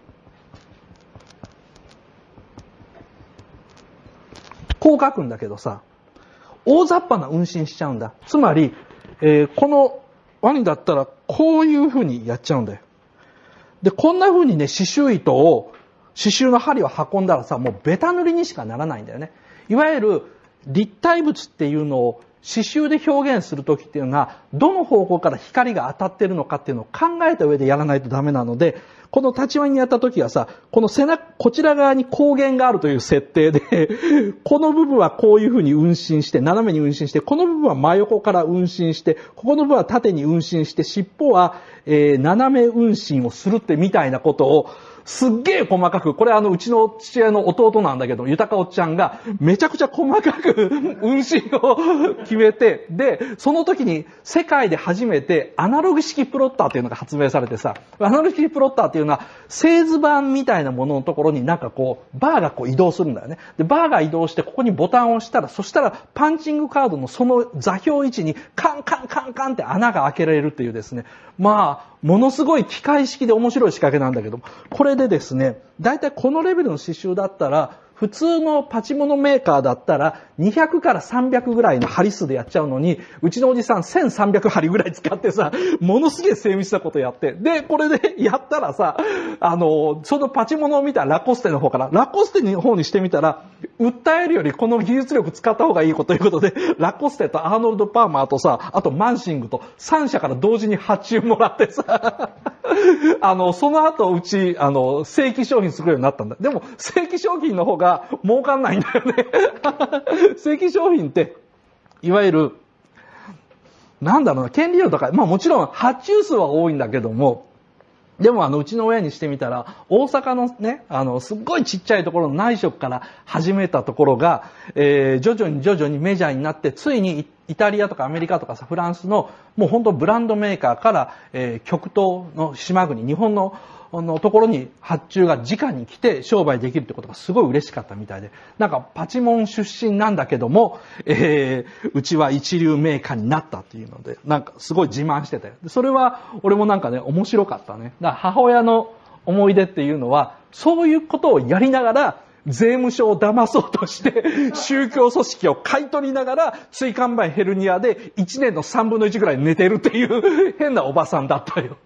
こう書くんだけどさ、大雑把な運針しちゃうんだ。つまり、えー、このワニだったらこういう風にやっちゃうんだよ。で、こんな風にね、刺繍糸を、刺繍の針を運んだらさ、もうベタ塗りにしかならないんだよね。いわゆる立体物っていうのを刺繍で表現するときっていうのは、どの方向から光が当たってるのかっていうのを考えた上でやらないとダメなので、この立ちワニにやったときはさ、この背中、こちら側に光源があるという設定で、この部分はこういうふうに運針して、斜めに運針して、この部分は真横から運針して、ここの部分は縦に運針して、尻尾は、えー、斜め運針をするってみたいなことを、すっげえ細かく、これあのうちの父親の弟なんだけど、豊おっちゃんがめちゃくちゃ細かく運針を決めて、で、その時に世界で初めてアナログ式プロッターっていうのが発明されてさ、アナログ式プロッターっていうのは製図板みたいなもののところになんかこう、バーがこう移動するんだよね。で、バーが移動してここにボタンを押したら、そしたらパンチングカードのその座標位置にカンカンカンカンって穴が開けられるっていうですね、まあ、ものすごい機械式で面白い仕掛けなんだけど、これでですね、だいたいこのレベルの刺繍だったら、普通のパチモノメーカーだったらにひゃくからさんびゃくぐらいの針数でやっちゃうのに、うちのおじさんせんさんびゃく針ぐらい使ってさ、ものすげえ精密なことやって、で、これでやったらさ、あの、そのパチモノを見たラコステの方から、ラコステの方にしてみたら、訴えるよりこの技術力使った方がいいことということで、ラコステとアーノルド・パーマーとさ、あとマンシングとさん社から同時に発注もらってさ、あの、その後うち、あの、正規商品作るようになったんだ。でも、正規商品の方が儲かんないんだよね。正規商品って、いわゆる、なんだろうな、権利料とか、まあもちろん発注数は多いんだけども、でもあの、うちの親にしてみたら、大阪のね、あの、すっごいちっちゃいところの内職から始めたところが、えー、徐々に徐々にメジャーになって、ついにイタリアとかアメリカとかさ、フランスの、もう本当ブランドメーカーから、えー、極東の島国、日本の、のところに発注が直に来て商売できるってことがすごい嬉しかったみたいで、なんかパチモン出身なんだけども、えー、うちは一流メーカーになったっていうので、なんかすごい自慢してたよ。それは俺もなんかね、面白かったね。だから母親の思い出っていうのは、そういうことをやりながら、税務署を騙そうとして、宗教組織を買い取りながら、椎間板ヘルニアでいちねんのさんぶんのいちぐらい寝てるっていう変なおばさんだったよ。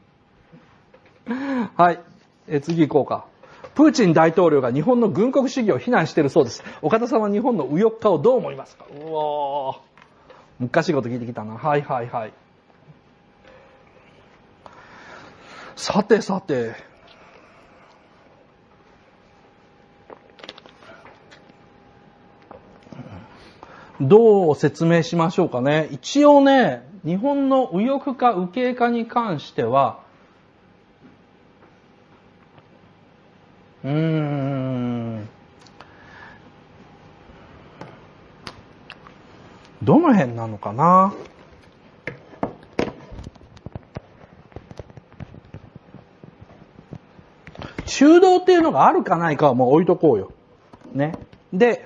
はい。え次行こうか。プーチン大統領が日本の軍国主義を非難しているそうです。岡田さんは日本の右翼化をどう思いますか？うわー。難しいこと聞いてきたな。はいはいはい。さてさて。どう説明しましょうかね。一応ね、日本の右翼化、右傾化に関しては、 うーん。どの辺なのかな。中道っていうのがあるかないかはもう置いとこうよ。ね。で、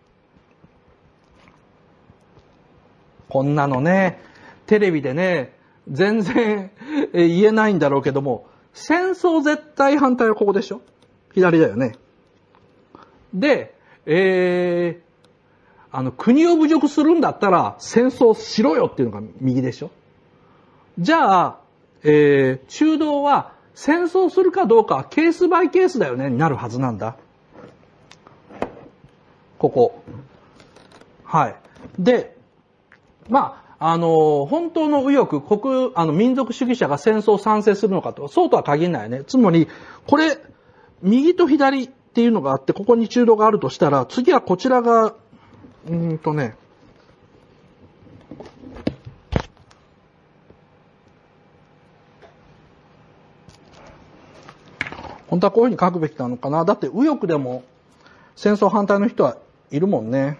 こんなのね、テレビでね、全然言えないんだろうけども、戦争絶対反対はここでしょ？左だよね。で、えー、あの、国を侮辱するんだったら戦争しろよっていうのが右でしょ？じゃあ、えー、中道は戦争するかどうかはケースバイケースだよねになるはずなんだ。ここ。はい。で、まあ、あの、本当の右翼、国、あの、民族主義者が戦争を賛成するのかと、そうとは限らないね。つまり、これ、右と左っていうのがあって、ここに中道があるとしたら、次はこちらが、うーんとね、本当はこういうふうに書くべきなのかな。だって右翼でも戦争反対の人はいるもんね。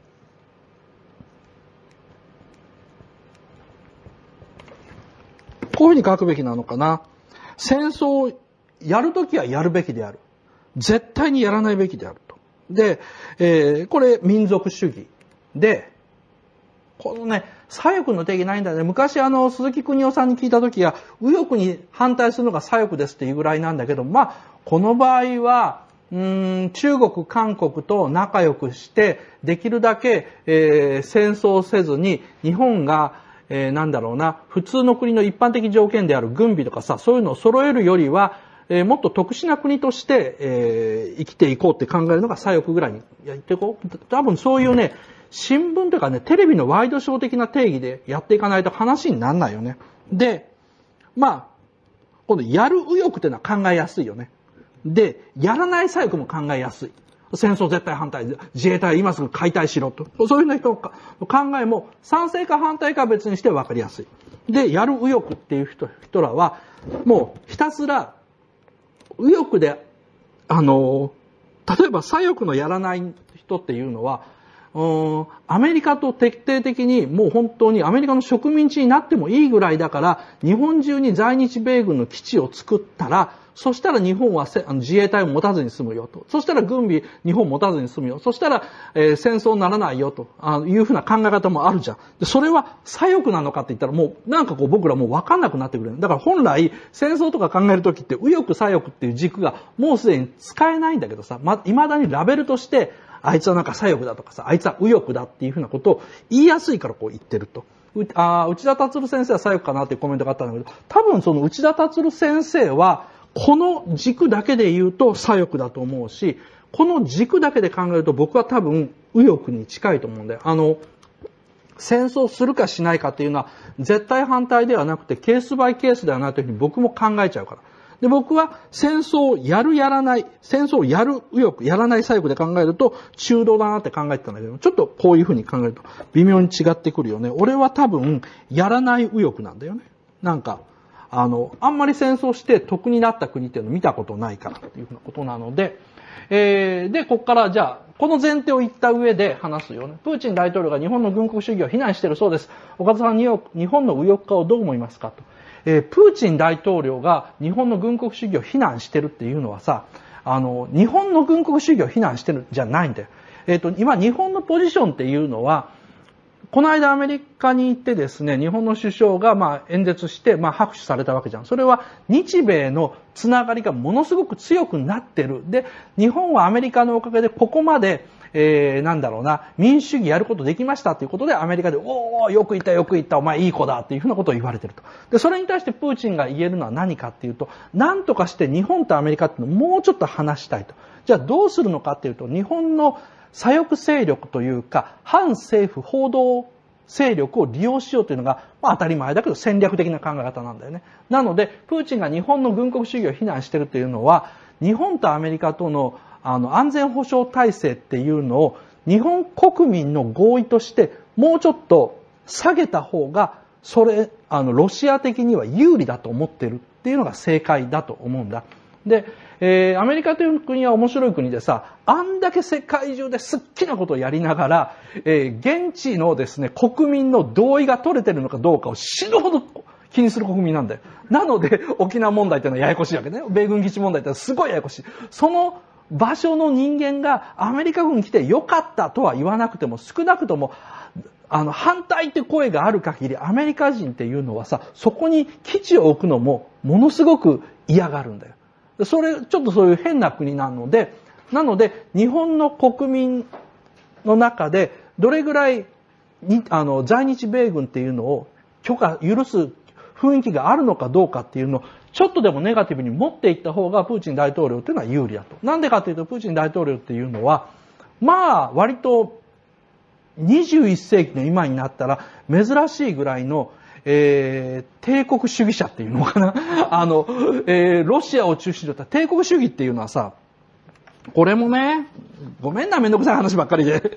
こういうふうに書くべきなのかな。戦争をやるときはやるべきである。絶対にやらないべきであると。で、えー、これ民族主義。で、このね、左翼の定義ないんだよね。昔あの、鈴木邦夫さんに聞いたときは、右翼に反対するのが左翼ですっていうぐらいなんだけど、まあ、この場合は、うーん、中国、韓国と仲良くして、できるだけ、えー、戦争せずに、日本が、えー、なんだろうな、普通の国の一般的条件である軍備とかさ、そういうのを揃えるよりは、えー、もっと特殊な国として、えー、生きていこうって考えるのが左翼ぐらいにやっていこう。多分そういうね、新聞というかね、テレビのワイドショー的な定義でやっていかないと話にならないよね。で、まあ、今度やる右翼っていうのは考えやすいよね。で、やらない左翼も考えやすい。戦争絶対反対。自衛隊今すぐ解体しろと。そういう人の考えも賛成か反対かは別にして分かりやすい。で、やる右翼っていう人、人らは、もうひたすら右翼で、あの、例えば左翼のやらない人っていうのは、うん、アメリカと徹底的にもう本当にアメリカの植民地になってもいいぐらいだから日本中に在日米軍の基地を作ったらそしたら日本は自衛隊を持たずに済むよと。そしたら軍備日本持たずに済むよ。そしたら、えー、戦争にならないよというふうな考え方もあるじゃん。でそれは左翼なのかって言ったらもうなんかこう僕らもう分かんなくなってくる。だから本来戦争とか考えるときって右翼左翼っていう軸がもうすでに使えないんだけどさ、ま、未だにラベルとしてあいつはなんか左翼だとかさ、あいつは右翼だっていうふうなことを言いやすいからこう言ってると。うあ内田達先生は左翼かなっていうコメントがあったんだけど、多分その内田達先生はこの軸だけで言うと左翼だと思うし、この軸だけで考えると僕は多分右翼に近いと思うんだよ。あの、戦争するかしないかっていうのは絶対反対ではなくてケースバイケースではないというふうに僕も考えちゃうから。で、僕は戦争をやるやらない、戦争をやる右翼、やらない左翼で考えると中道だなって考えてたんだけど、ちょっとこういうふうに考えると微妙に違ってくるよね。俺は多分やらない右翼なんだよね。なんか、あの、あんまり戦争して得になった国っていうのを見たことないからっていうふうなことなので、えー、で、ここからじゃあ、この前提を言った上で話すよね。プーチン大統領が日本の軍国主義を非難しているそうです。岡田さん、日本の右翼化をどう思いますかと。えー、プーチン大統領が日本の軍国主義を非難してるっていうのはさ、あの、日本の軍国主義を非難してるんじゃないんだよ。えっと、今、日本のポジションっていうのは、この間アメリカに行ってですね、日本の首相がまあ演説して、まあ拍手されたわけじゃん。それは日米のつながりがものすごく強くなってる。で、日本はアメリカのおかげでここまで、えー、なんだろうな、民主主義やることできましたということでアメリカで、おー、よく言ったよく言った、お前いい子だっていうふうなことを言われてると。で、それに対してプーチンが言えるのは何かっていうと、なんとかして日本とアメリカっていうのをもうちょっと話したいと。じゃあどうするのかっていうと、日本の左翼勢力というか、反政府報道勢力を利用しようというのが、まあ当たり前だけど戦略的な考え方なんだよね。なので、プーチンが日本の軍国主義を非難しているというのは、日本とアメリカとの、あの安全保障体制っていうのを日本国民の合意としてもうちょっと下げた方が、それ、あの、ロシア的には有利だと思っているっていうのが正解だと思うんだ。 で、えー、アメリカという国は面白い国でさ、あんだけ世界中で好きなことをやりながら、えー、現地のですね、国民の同意が取れてるのかどうかを死ぬほど気にする国民なんだよ。なので、沖縄問題っていうのはややこしいわけね。米軍基地問題ってのはすごいややこしい。その場所の人間がアメリカ軍来てよかったとは言わなくても、少なくとも、あの、反対って声がある限り、アメリカ人っていうのはさ、そこに基地を置くのも、ものすごく嫌がるんだよ。それ、ちょっとそういう変な国なので、なので、日本の国民の中で、どれぐらいに、あの、在日米軍っていうのを許可、許す雰囲気があるのかどうかっていうのを、ちょっとでもネガティブに持っていった方が、プーチン大統領っていうのは有利だと。なんでかっていうと、プーチン大統領っていうのは、まあ、割と、にじゅういっ世紀の今になったら、珍しいぐらいの、えー、帝国主義者っていうのかな。あの、えー、ロシアを中心とした帝国主義っていうのはさ、これもね、ごめんな、めんどくさい話ばっかりで。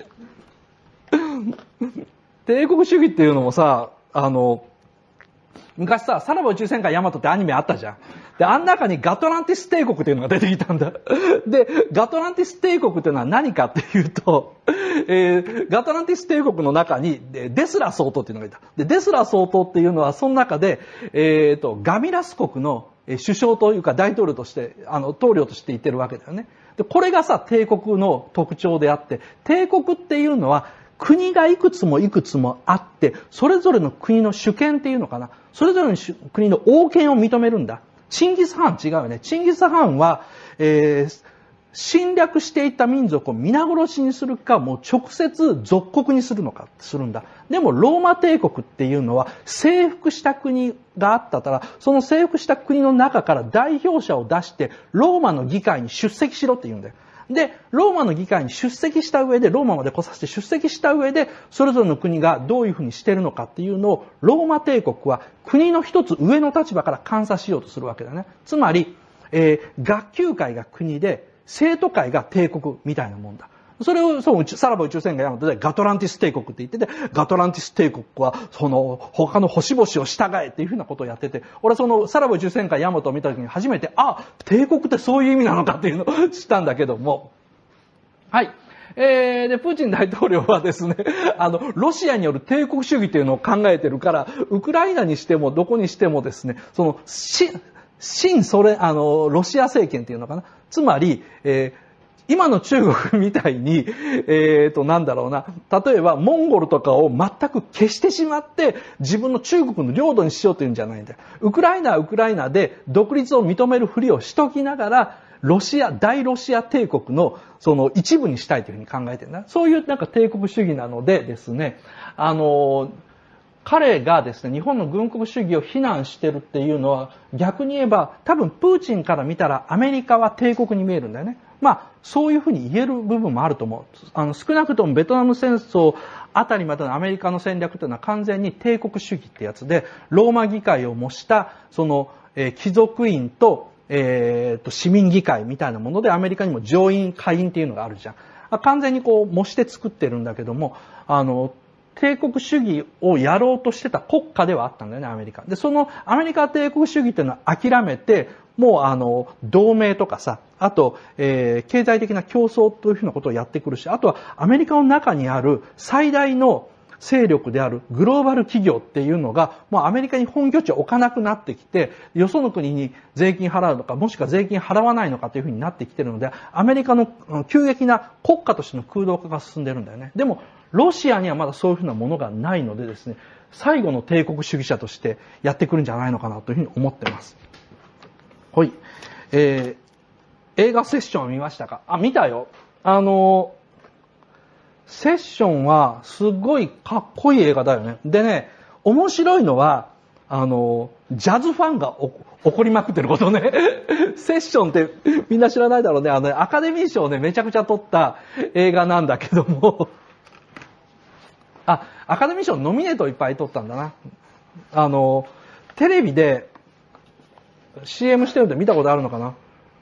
帝国主義っていうのもさ、あの、昔さ、さらば宇宙戦艦ヤマトってアニメあったじゃん。で、あん中にガトランティス帝国っていうのが出てきたんだ。で、ガトランティス帝国っていうのは何かっていうと、えー、ガトランティス帝国の中にデスラ総統っていうのがいた。で、デスラ総統っていうのはその中で、えっと、ガミラス国の首相というか大統領として、あの、統領としていてるわけだよね。で、これがさ、帝国の特徴であって、帝国っていうのは、国がいくつもいくつもあって、それぞれの国の主権っていうのかな。それぞれの国の王権を認めるんだ。チンギス・ハン違うよね。チンギス・ハンは、えー、侵略していた民族を皆殺しにするか、もう直接属国にするのか、するんだ。でも、ローマ帝国っていうのは、征服した国があったから、その征服した国の中から代表者を出して、ローマの議会に出席しろって言うんだよ。で、ローマの議会に出席した上で、ローマまで来させて出席した上で、それぞれの国がどういうふうにしてるのかっていうのを、ローマ帝国は国の一つ上の立場から監査しようとするわけだね。つまり、えー、学級会が国で、生徒会が帝国みたいなもんだ。それを、そう、さらば宇宙戦艦ヤマトでガトランティス帝国って言ってて、ガトランティス帝国は、その、他の星々を従えっていうふうなことをやってて、俺はその、さらば宇宙戦艦ヤマトを見た時に初めて、あ、帝国ってそういう意味なのかっていうのを知ったんだけども。はい。えー、で、プーチン大統領はですね、あの、ロシアによる帝国主義っていうのを考えてるから、ウクライナにしてもどこにしてもですね、その、し、新ソ連、あの、ロシア政権っていうのかな。つまり、えー今の中国みたいに、えっと、なんだろうな。例えば、モンゴルとかを全く消してしまって、自分の中国の領土にしようというんじゃないんだよ。ウクライナはウクライナで独立を認めるふりをしときながら、ロシア、大ロシア帝国のその一部にしたいというふうに考えてるんだ。そういうなんか帝国主義なのでですね、あの、彼がですね、日本の軍国主義を非難してるっていうのは、逆に言えば、多分プーチンから見たらアメリカは帝国に見えるんだよね。まあ、そういうふうに言える部分もあると思う。あの、少なくともベトナム戦争あたりまでのアメリカの戦略というのは完全に帝国主義ってやつで、ローマ議会を模した、その、えー、貴族院と、えー、と、市民議会みたいなもので、アメリカにも上院、下院っていうのがあるじゃん。完全にこう、模して作ってるんだけども、あの、帝国主義をやろうとしてた国家ではあったんだよね、アメリカ。で、そのアメリカ帝国主義っていうのは諦めて、もうあの、同盟とかさ、あと、えー、経済的な競争というふうなことをやってくるし、あとはアメリカの中にある最大の勢力であるグローバル企業っていうのが、もうアメリカに本拠地を置かなくなってきて、よその国に税金払うのか、もしくは税金払わないのかというふうになってきてるので、アメリカの急激な国家としての空洞化が進んでるんだよね。でも、ロシアにはまだそういうふうなものがないのでですね、最後の帝国主義者としてやってくるんじゃないのかなというふうに思ってます。はい。えー、映画セッションを見ましたか？あ、見たよ。あの、セッションはすごいかっこいい映画だよね。でね、面白いのは、あの、ジャズファンが怒りまくってることね。セッションってみんな知らないだろうね。あの、アカデミー賞をね、めちゃくちゃ取った映画なんだけども、あ、アカデミー賞ノミネートいっぱい取ったんだな。あの、テレビで シーエム してるんで見たことあるのかな？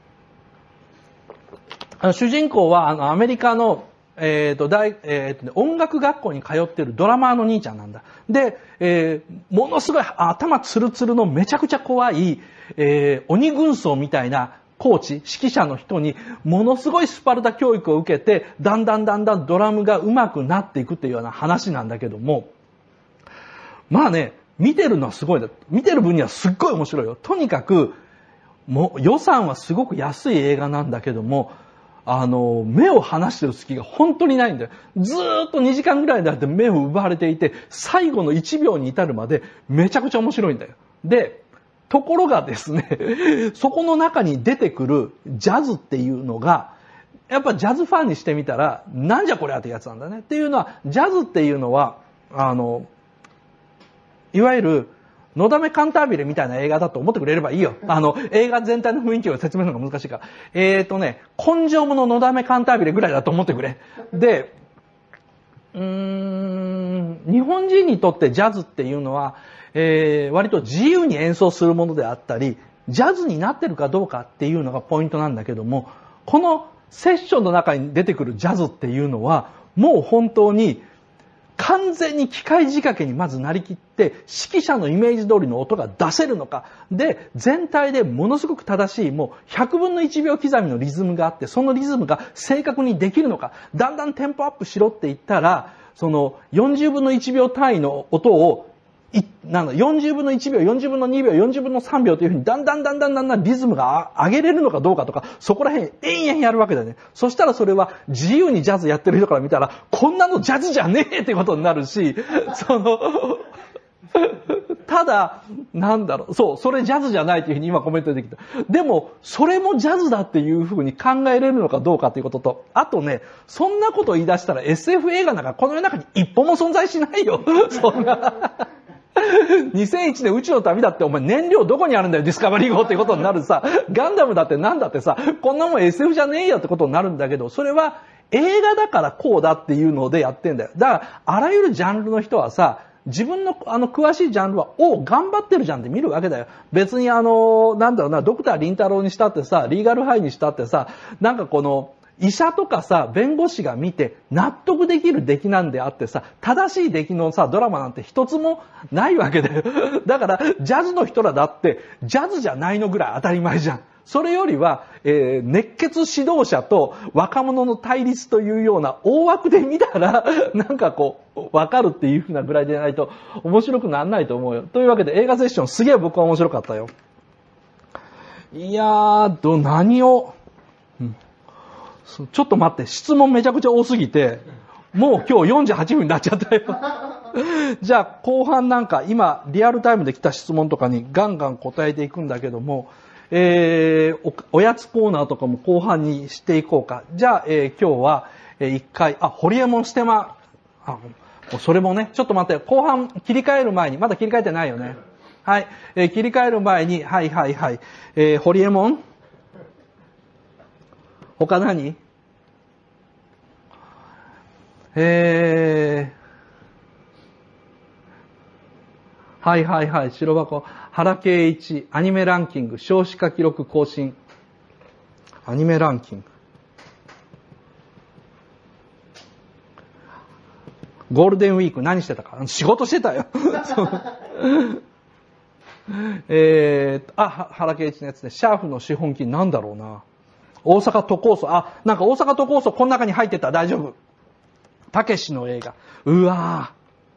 あの主人公はあのアメリカの、えーと大えーとね、音楽学校に通ってるドラマーの兄ちゃんなんだ。で、えー、ものすごい頭ツルツルのめちゃくちゃ怖い、えー、鬼軍曹みたいなコーチ、指揮者の人にものすごいスパルタ教育を受けて、だんだんだんだんドラムが上手くなっていくっていうような話なんだけども、まあね、見てるのはすごいんだ。見てる分にはすっごい面白いよ。とにかく、もう予算はすごく安い映画なんだけども、あの、目を離してる隙が本当にないんだよ。ずーっとにじかんぐらいだって目を奪われていて、最後のいちびょうに至るまでめちゃくちゃ面白いんだよ。で、ところがですね、そこの中に出てくるジャズっていうのが、やっぱジャズファンにしてみたら、なんじゃこりゃってやつなんだね。っていうのは、ジャズっていうのは、あの、いわゆる、のだめカンタービレみたいな映画だと思ってくれればいいよ。あの、映画全体の雰囲気を説明するのが難しいから。えーとね、根性物のだめカンタービレぐらいだと思ってくれ。で、うーん、日本人にとってジャズっていうのは、えー、割と自由に演奏するものであったり、ジャズになってるかどうかっていうのがポイントなんだけども、このセッションの中に出てくるジャズっていうのは、もう本当に完全に機械仕掛けにまずなりきって、指揮者のイメージ通りの音が出せるのか。で、全体でものすごく正しい、もうひゃくぶんのいちびょう刻みのリズムがあって、そのリズムが正確にできるのか。だんだんテンポアップしろって言ったら、そのよんじゅうぶんのいちびょう単位の音を、いなんだよんじゅうぶんのいちびょう、よんじゅうぶんのにびょう、よんじゅうぶんのさんびょうというふうにだんだんだんだんだんだんリズムが上げれるのかどうかとか、そこら辺延々やるわけだよね。そしたらそれは自由にジャズやってる人から見たら、こんなのジャズじゃねえってことになるし、その、ただ、なんだろう、そう、それジャズじゃないというふうに今コメントできた。でも、それもジャズだっていうふうに考えれるのかどうかということと、あとね、そんなことを言い出したら エスエフ 映画なんかこの世の中に一本も存在しないよ。そんな。にせんいちねん宇宙の旅だってお前燃料どこにあるんだよディスカバリー号ってことになるさ、ガンダムだってなんだってさ、こんなもん エスエフ じゃねえよってことになるんだけど、それは映画だからこうだっていうのでやってんだよ。だからあらゆるジャンルの人はさ、自分のあの詳しいジャンルは、お頑張ってるじゃんって見るわけだよ。別にあの、なんだろうな、ドクター林太郎にしたってさ、リーガルハイにしたってさ、なんかこの、医者とかさ、弁護士が見て納得できる出来なんであってさ、正しい出来のさ、ドラマなんて一つもないわけだよ。だから、ジャズの人らだって、ジャズじゃないのぐらい当たり前じゃん。それよりは、えー、熱血指導者と若者の対立というような大枠で見たら、なんかこう、わかるっていう風なぐらいでないと面白くならないと思うよ。というわけで映画セッションすげえ僕は面白かったよ。いやー、ど、何を、うんちょっと待って、質問めちゃくちゃ多すぎて、もう今日よんじゅうはちふんになっちゃったよ。じゃあ後半なんか今リアルタイムで来た質問とかにガンガン答えていくんだけども、えー、お, おやつコーナーとかも後半にしていこうか。じゃあ、えー、今日は一回、あ、ホリエモンステマ、あ、それもね、ちょっと待って、後半切り替える前に、まだ切り替えてないよね。はい、えー、切り替える前に、はいはいはい、えー、ホリエモン他何えー、はいはいはい、白箱。原敬一、アニメランキング、少子化記録更新。アニメランキング。ゴールデンウィーク何してたか仕事してたよ。えー、あ、原敬一のやつね。シャーフの資本金なんだろうな。大阪都構想、あ、なんか大阪都構想この中に入ってた、大丈夫。たけしの映画。うわ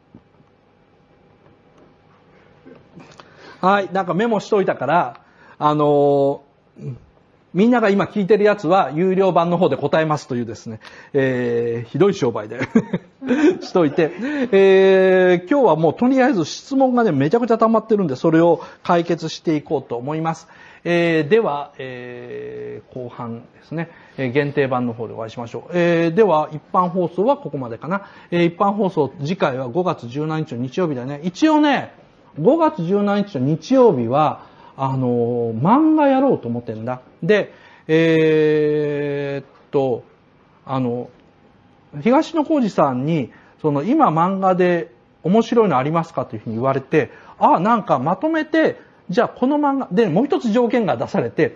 ぁ。はい、なんかメモしといたから、あのー、みんなが今聞いてるやつは有料版の方で答えますというですね、えー、ひどい商売でしといて、えー、今日はもうとりあえず質問がね、めちゃくちゃ溜まってるんで、それを解決していこうと思います。えー、では、えー、後半ですね、えー、限定版の方でお会いしましょう。えー、では、一般放送はここまでかな。えー、一般放送、次回はごがつじゅうしちにちの日曜日だね。一応ね、ごがつじゅうしちにちの日曜日は、あのー、漫画やろうと思ってるんだ。で、えー、っと、あの、東野幸治さんに、その、今漫画で面白いのありますかというふうに言われて、あ、なんかまとめて、じゃあこの漫画、で、もう一つ条件が出されて、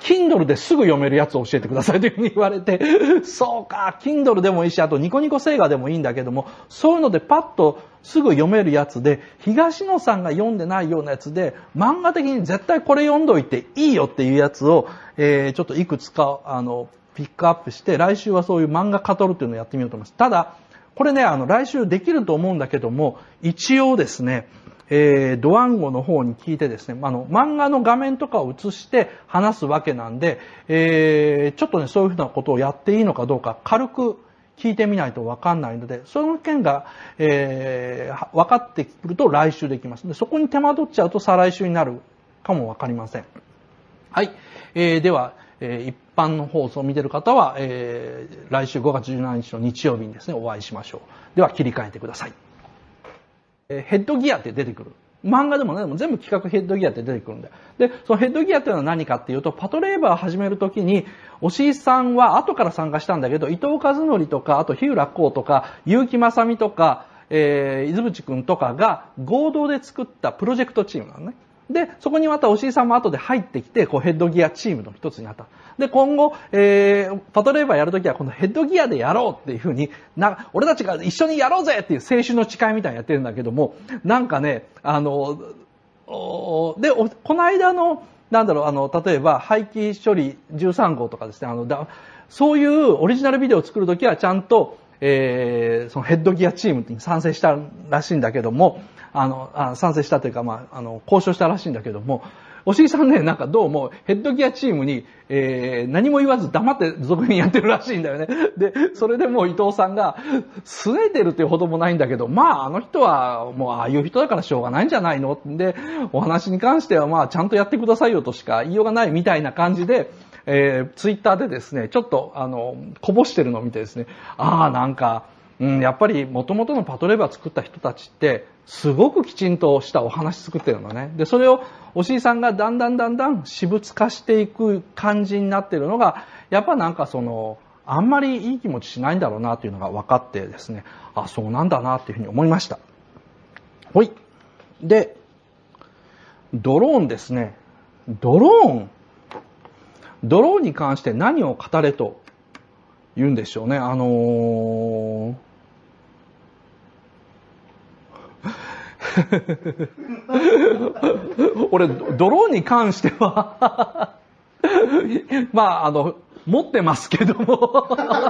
Kindle ですぐ読めるやつを教えてくださいというふうに言われて、そうか、Kindle でもいいし、あとニコニコ星画でもいいんだけども、そういうのでパッとすぐ読めるやつで、東野さんが読んでないようなやつで、漫画的に絶対これ読んどいていいよっていうやつを、えー、ちょっといくつか、あの、ピックアップして、来週はそういう漫画語るっていうのをやってみようと思います。ただ、これね、あの、来週できると思うんだけども、一応ですね、えー、ドワンゴの方に聞いてですね、あの、漫画の画面とかを映して話すわけなんで、えー、ちょっとね、そういうふうなことをやっていいのかどうか、軽く聞いてみないとわかんないので、その件が、えー、分かってくると来週できます。で、そこに手間取っちゃうと再来週になるかもわかりません。はい。えー、では、えー、一般の放送を見てる方は、えー、来週ごがつじゅうしちにちの日曜日にですね、お会いしましょう。では、切り替えてください。えー、ヘッドギアって出てくる。漫画でもね、でも全部企画ヘッドギアって出てくるんだよ。で、そのヘッドギアっていうのは何かっていうと、パトレーバーを始めるときに、押井さんは後から参加したんだけど、伊藤和則とか、あと日浦光とか、結城正美とか、えー、伊豆淵くんとかが合同で作ったプロジェクトチームなのね。で、そこにまた押井さんも後で入ってきて、こうヘッドギアチームの一つになった。で、今後、えー、パトレーバーやるときはこのヘッドギアでやろうっていうふうに、な、俺たちが一緒にやろうぜっていう青春の誓いみたいにやってるんだけども、なんかね、あの、で、この間の、なんだろう、あの、例えば、廃棄処理じゅうさんごうとかですね、あの、だそういうオリジナルビデオを作るときはちゃんと、えー、そのヘッドギアチームに賛成したらしいんだけども、あの、あ賛成したというか、まあ、あの、交渉したらしいんだけども、押井さんね、なんかどうもヘッドギアチームに、えー、何も言わず黙って続編やってるらしいんだよね。で、それでもう伊藤さんが、拗ねてるっていうほどもないんだけど、まあ、あの人はもうああいう人だからしょうがないんじゃないので、お話に関してはまあ、ちゃんとやってくださいよとしか言いようがないみたいな感じで、えー、ツイッターでですね、ちょっと、あの、こぼしてるのを見てですね、ああ、なんか、うん、やっぱり元々のパトレーバー作った人たちって、すごくきちんとしたお話作ってるのね。で、それを、押井さんがだんだんだんだん私物化していく感じになってるのが、やっぱなんかその、あんまりいい気持ちしないんだろうなっていうのが分かってですね、あ、そうなんだなっていうふうに思いました。ほい。で、ドローンですね。ドローン。ドローンに関して何を語れと言うんでしょうね。あのー、俺、ドローンに関してはまあ、あの、持ってますけども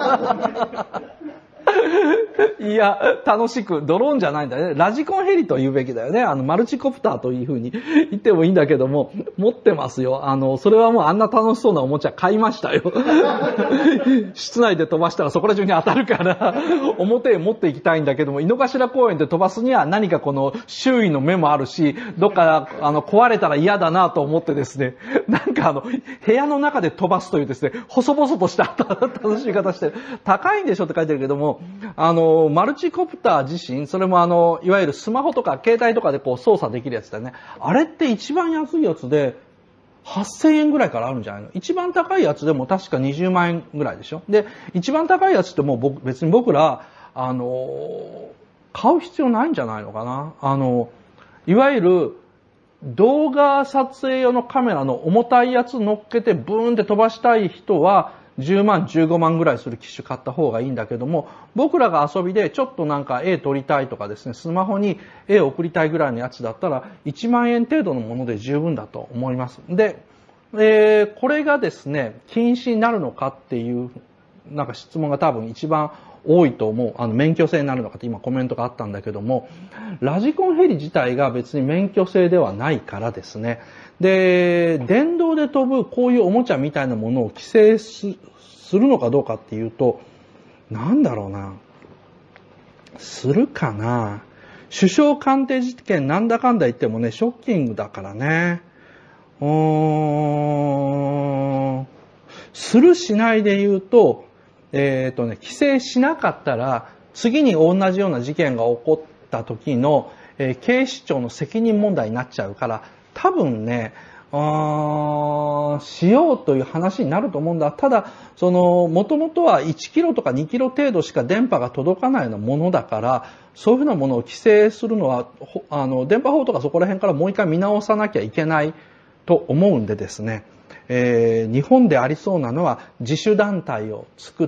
いや、楽しく、ドローンじゃないんだね。ラジコンヘリと言うべきだよね。あの、マルチコプターというふうに言ってもいいんだけども、持ってますよ。あの、それはもうあんな楽しそうなおもちゃ買いましたよ。室内で飛ばしたらそこら中に当たるから、表へ持っていきたいんだけども、井の頭公園で飛ばすには何かこの周囲の目もあるし、どっか、あの、壊れたら嫌だなと思ってですね、なんかあの、部屋の中で飛ばすというですね、細々とした楽しみ方してる。高いんでしょって書いてるけども、あの、マルチコプター自身、それもあの、いわゆるスマホとか携帯とかでこう操作できるやつだよね。あれって一番安いやつで、はっせんえんぐらいからあるんじゃないの？一番高いやつでも確かにじゅうまんえんぐらいでしょ？で、一番高いやつってもう僕、別に僕ら、あの、買う必要ないんじゃないのかな？あの、いわゆる、動画撮影用のカメラの重たいやつ乗っけてブーンって飛ばしたい人はじゅうまん、じゅうごまんぐらいする機種買った方がいいんだけども、僕らが遊びでちょっとなんか絵撮りたいとかですね、スマホに絵を送りたいぐらいのやつだったらいちまんえん程度のもので十分だと思います。で、えー、これがですね、禁止になるのかっていうなんか質問が多分一番多いと思う。あの、免許制になるのかって今コメントがあったんだけども、ラジコンヘリ自体が別に免許制ではないからですね。で、電動で飛ぶこういうおもちゃみたいなものを規制するのかどうかっていうと、なんだろうな。するかな。首相官邸事件なんだかんだ言ってもね、ショッキングだからね。うーん。するしないで言うと、えっとね、規制しなかったら、次に同じような事件が起こった時の、えー、警視庁の責任問題になっちゃうから、多分ね、あーしようという話になると思うんだ。ただ、その、もともとはいちキロとかにキロ程度しか電波が届かないようなものだから、そういうふうなものを規制するのは、あの、電波法とかそこら辺からもう一回見直さなきゃいけないと思うんでですね。 えー、日本でありそうなのは自主団体を作って、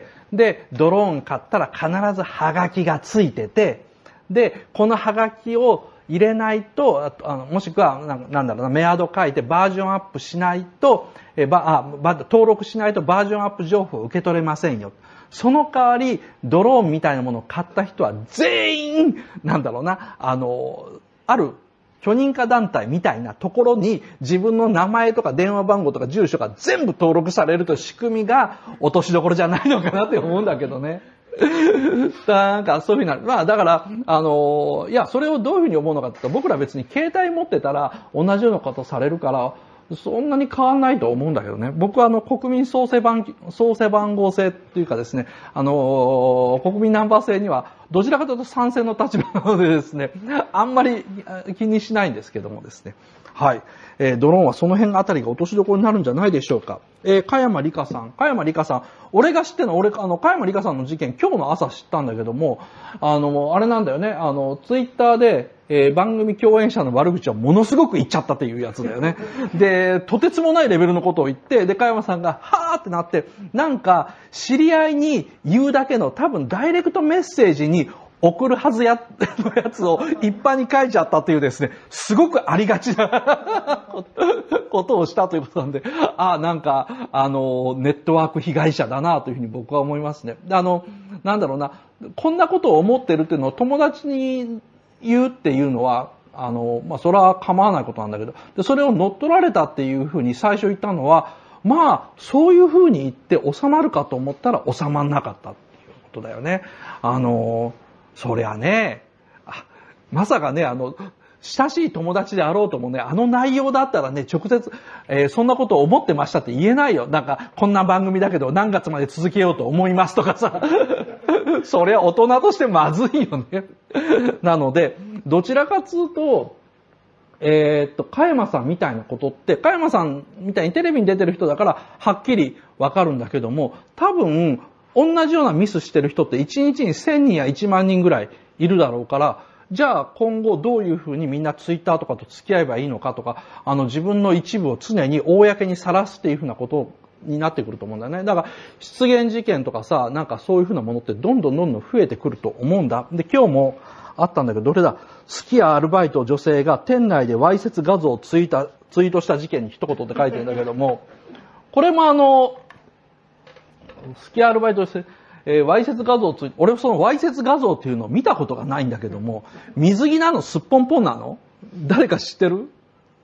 で、ドローン買ったら必ずハガキがついてて、で、このハガキを入れないと、あのもしくはな、なんだろうな、メアド書いてバージョンアップしないと、えばあば登録しないとバージョンアップ情報を受け取れませんよ。その代わり、ドローンみたいなものを買った人は全員、なんだろうな、あの、ある許認可団体みたいなところに自分の名前とか電話番号とか住所が全部登録されるという仕組みが落としどころじゃないのかなって思うんだけどね。なんかそういうふうになる。まあだから、あの、いや、それをどういうふうに思うのかって言ったら、僕ら別に携帯持ってたら同じようなことされるから、そんなに変わんないと思うんだけどね。僕はあの、国民創生番、創生番号制っていうかですね、あの、国民ナンバー制には、どちらかというと賛成の立場なのでですね、あんまり気にしないんですけどもですね。はい。えー、ドローンはその辺あたりが落としどころになるんじゃないでしょうか。えー、加山里香さん。加山里香さん。俺が知ってるの、俺、あの、加山里香さんの事件、今日の朝知ったんだけども、あの、あれなんだよね。あの、ツイッターで、えー、番組共演者の悪口をものすごく言っちゃったっていうやつだよね。で、とてつもないレベルのことを言って、で、加山さんが、はーってなって、なんか、知り合いに言うだけの、多分ダイレクトメッセージに、送るはずや、のやつを一般に書いちゃったというですね、すごくありがちなことをしたということなんで、ああ、なんか、あの、ネットワーク被害者だなというふうに僕は思いますね。あの、なんだろうな、こんなことを思ってるっていうのを友達に言うっていうのは、あの、まあ、それは構わないことなんだけど、で、それを乗っ取られたっていうふうに最初言ったのは、まあ、そういうふうに言って収まるかと思ったら収まんなかったっていうことだよね。あの、そりゃね、あ、まさかね、あの、親しい友達であろうともね、あの内容だったらね、直接、えー、そんなことを思ってましたって言えないよ。なんか、こんな番組だけど何月まで続けようと思いますとかさ。そりゃ大人としてまずいよね。なので、どちらかというと、えー、っと、加山さんみたいなことって、加山さんみたいにテレビに出てる人だから、はっきりわかるんだけども、多分、同じようなミスしてる人っていちにちにせんにんやいちまんにんぐらいいるだろうから、じゃあ今後どういうふうにみんなツイッターとかと付き合えばいいのかとか、あの自分の一部を常に公にさらすっていうふうなことになってくると思うんだよね。だから失言事件とかさ、なんかそういうふうなものってどんどんどんどん増えてくると思うんだ。で、今日もあったんだけど、どれだ、好きやアルバイト女性が店内でわいせつ画像をツイート、ツイートした事件に一言って書いてるんだけども、これもあの、スキアアルバイトして、えー、わいせつ画像ついて、俺そのわいせつ画像っていうのを見たことがないんだけども、水着なのすっぽんぽんなの誰か知ってる？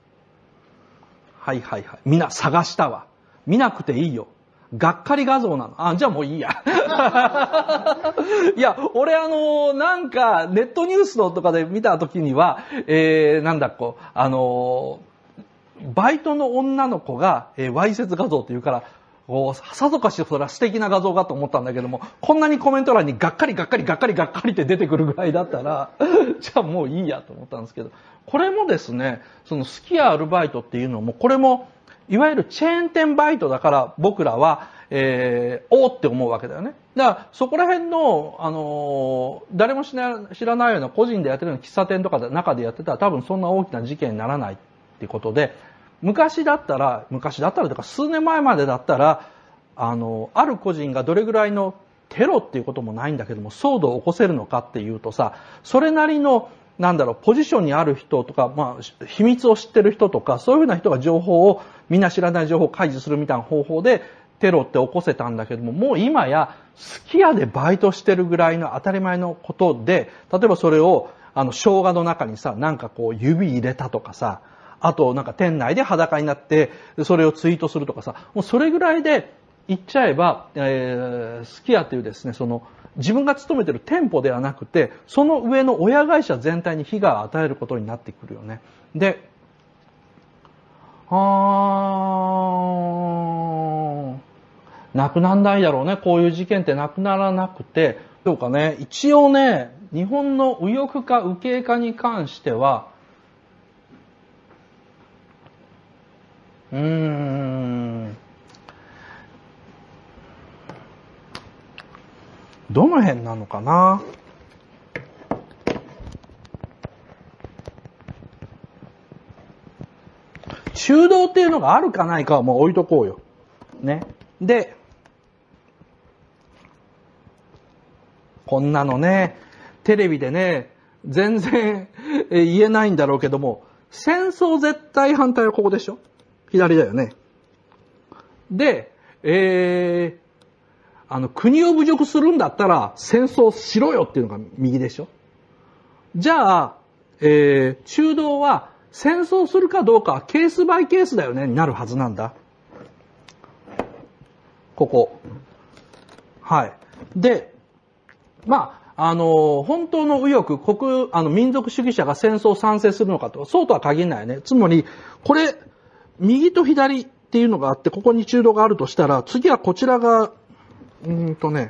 はいはいはい。みんな探したわ。見なくていいよ。がっかり画像なの。あ、じゃあもういいや。いや、俺あの、なんか、ネットニュースのとかで見た時には、えー、なんだこう、あの、バイトの女の子が、えー、わいせつ画像って言うから、こう、さぞかしそれは素敵な画像かと思ったんだけども、こんなにコメント欄にがっかりがっかりがっかりがっかりって出てくるぐらいだったら、じゃあもういいやと思ったんですけど、これもですね、その好きやアルバイトっていうのも、これも、いわゆるチェーン店バイトだから僕らは、えー、おーって思うわけだよね。だから、そこら辺の、あのー、誰も知ら知らないような個人でやってるような喫茶店とかで中でやってたら多分そんな大きな事件にならないっていうことで、昔だったら、昔だったらとか数年前までだったら、あの、ある個人がどれぐらいのテロっていうこともないんだけども、騒動を起こせるのかっていうとさ、それなりの、なんだろう、ポジションにある人とか、まあ、秘密を知ってる人とか、そういうふうな人が情報を、みんな知らない情報を開示するみたいな方法で、テロって起こせたんだけども、もう今や、すき家でバイトしてるぐらいの当たり前のことで、例えばそれを、あの、生姜の中にさ、なんかこう、指入れたとかさ、あと、なんか店内で裸になって、それをツイートするとかさ、もうそれぐらいで言っちゃえば、えー、すき家っていうですね、その、自分が勤めてる店舗ではなくて、その上の親会社全体に被害を与えることになってくるよね。で、あー、なくなんないだろうね。こういう事件ってなくならなくて、どうかね、一応ね、日本の右翼化、右傾化に関しては、うーん、どの辺なのかな。 中道っていうのがあるかないかはもう置いとこうよ。ね。で、こんなのね、テレビでね、全然言えないんだろうけども、戦争絶対反対はここでしょ？左だよね。で、えー、あの、国を侮辱するんだったら戦争しろよっていうのが右でしょ？じゃあ、えー、中道は戦争するかどうかはケースバイケースだよねになるはずなんだ。ここ。はい。で、まあ、あの、本当の右翼、国、あの、民族主義者が戦争を賛成するのかと、そうとは限らないね。つまり、これ、右と左っていうのがあって、ここに中道があるとしたら、次はこちらが、うーんとね、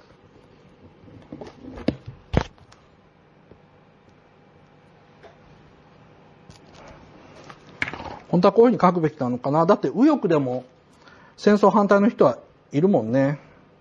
本当はこういうふうに書くべきなのかな。だって右翼でも戦争反対の人はいるもんね。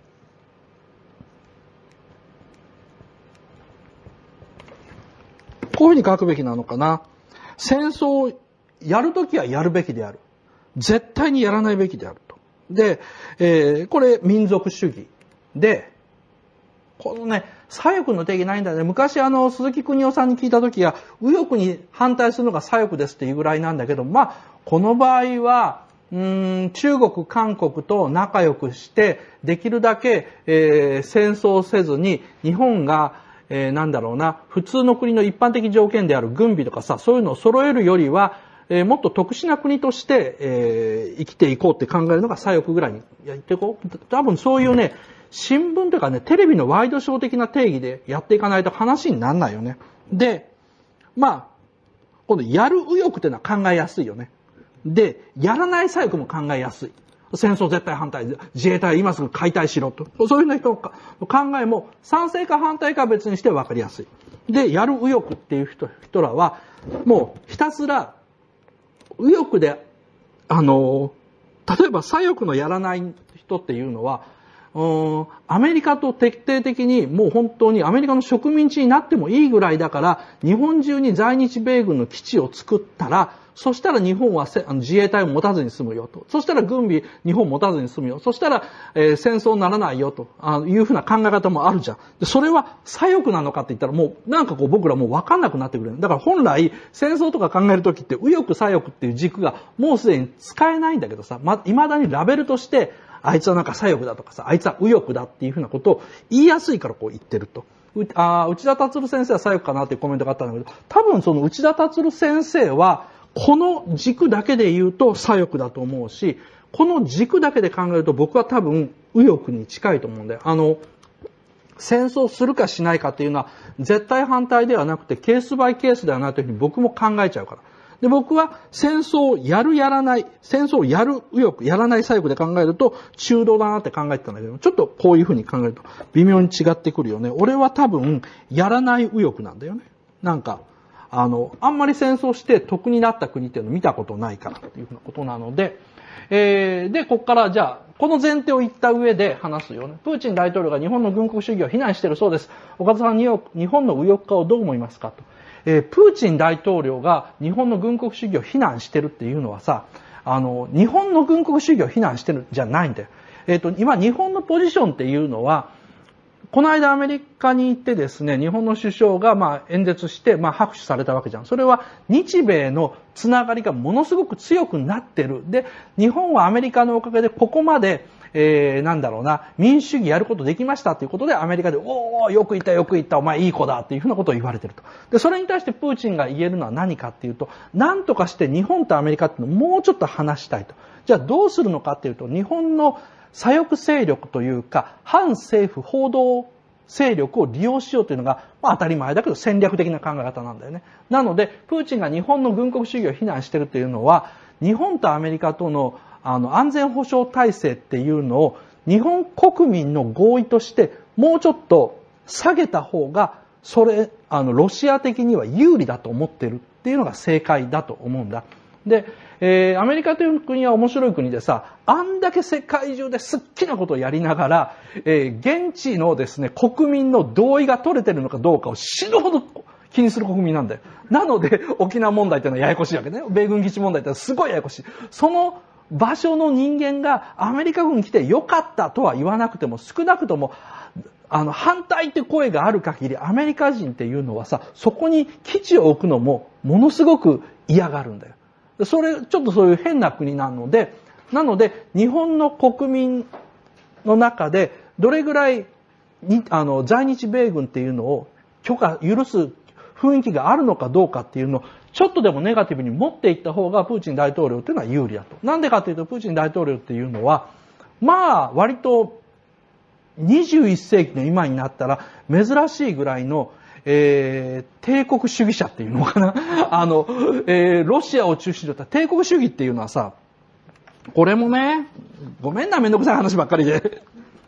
こういうふうに書くべきなのかな。戦争をやるときはやるべきである。絶対にやらないべきであると。で、えー、これ民族主義。で、このね、左翼の定義ないんだよね。昔あの、鈴木邦夫さんに聞いたときは、右翼に反対するのが左翼ですっていうぐらいなんだけど、まあ、この場合は、うーん、中国、韓国と仲良くして、できるだけ、えー、戦争せずに、日本が、えー、なんだろうな、普通の国の一般的条件である軍備とかさ、そういうのを揃えるよりは、えー、もっと特殊な国として、えー、生きていこうって考えるのが左翼ぐらいにやっていこう。多分そういうね、新聞というかね、テレビのワイドショー的な定義でやっていかないと話にならないよね。で、まあ、今度やる右翼っていうのは考えやすいよね。で、やらない左翼も考えやすい。戦争絶対反対。自衛隊今すぐ解体しろと。そういうの人の考えも賛成か反対かは別にして分かりやすい。で、やる右翼っていう人、人らは、もうひたすら、右翼で、あの、例えば左翼のやらない人っていうのは、うん、アメリカと徹底的にもう本当にアメリカの植民地になってもいいぐらいだから日本中に在日米軍の基地を作ったらそしたら日本はせあの自衛隊を持たずに済むよと。そしたら軍備日本持たずに済むよ。そしたら、えー、戦争にならないよとあいうふうな考え方もあるじゃん。でそれは左翼なのかって言ったらもうなんかこう僕らもう分かんなくなってくる。だから本来戦争とか考えるときって右翼左翼っていう軸がもうすでに使えないんだけどさ、ま、未だにラベルとしてあいつはなんか左翼だとかさ、あいつは右翼だっていうふうなことを言いやすいからこう言ってると。うあ内田達先生は左翼かなっていうコメントがあったんだけど、多分その内田達先生はこの軸だけで言うと左翼だと思うし、この軸だけで考えると僕は多分右翼に近いと思うんだよ。あの、戦争するかしないかっていうのは絶対反対ではなくてケースバイケースではないというふうに僕も考えちゃうから。で、僕は戦争をやるやらない、戦争をやる右翼、やらない左翼で考えると中道だなって考えてたんだけど、ちょっとこういうふうに考えると微妙に違ってくるよね。俺は多分やらない右翼なんだよね。なんか、あの、あんまり戦争して得になった国っていうのを見たことないからっていうふうなことなので、えー、で、ここからじゃあ、この前提を言った上で話すよね。プーチン大統領が日本の軍国主義を非難しているそうです。岡田さん、日本の右翼化をどう思いますかと。えー、プーチン大統領が日本の軍国主義を非難してるっていうのはさ、あの、日本の軍国主義を非難してるんじゃないんだよ。えっと、今、日本のポジションっていうのは、この間アメリカに行ってですね、日本の首相がまあ演説して、まあ拍手されたわけじゃん。それは日米のつながりがものすごく強くなってる。で、日本はアメリカのおかげでここまで、えー、なんだろうな、民主主義やることできましたということでアメリカで、おー、よく言ったよく言った、お前いい子だっていうふうなことを言われてると。で、それに対してプーチンが言えるのは何かっていうと、なんとかして日本とアメリカっていうのをもうちょっと話したいと。じゃあどうするのかっていうと、日本の左翼勢力というか、反政府報道勢力を利用しようというのが、まあ当たり前だけど戦略的な考え方なんだよね。なので、プーチンが日本の軍国主義を非難しているというのは、日本とアメリカとのあの安全保障体制っていうのを日本国民の合意としてもうちょっと下げた方が、それ、あの、ロシア的には有利だと思ってるっていうのが正解だと思うんだ。で、えー、アメリカという国は面白い国でさ、あんだけ世界中で好きなことをやりながら、えー、現地のですね、国民の同意が取れてるのかどうかを死ぬほど気にする国民なんだよ。なので、沖縄問題っていうのはややこしいわけね。米軍基地問題ってのはすごいややこしい。その場所の人間がアメリカ軍来てよかったとは言わなくても、少なくとも、あの、反対って声がある限り、アメリカ人っていうのはさ、そこに基地を置くのも、ものすごく嫌がるんだよ。それ、ちょっとそういう変な国なので、なので、日本の国民の中で、どれぐらいに、あの、在日米軍っていうのを許可、許す雰囲気があるのかどうかっていうのを、ちょっとでもネガティブに持っていった方が、プーチン大統領っていうのは有利だと。なんでかというと、プーチン大統領っていうのは、まあ、割と、にじゅういっ世紀の今になったら、珍しいぐらいの、えー、帝国主義者っていうのかな。あの、えー、ロシアを中心とした帝国主義っていうのはさ、これもね、ごめんな、めんどくさい話ばっかりで。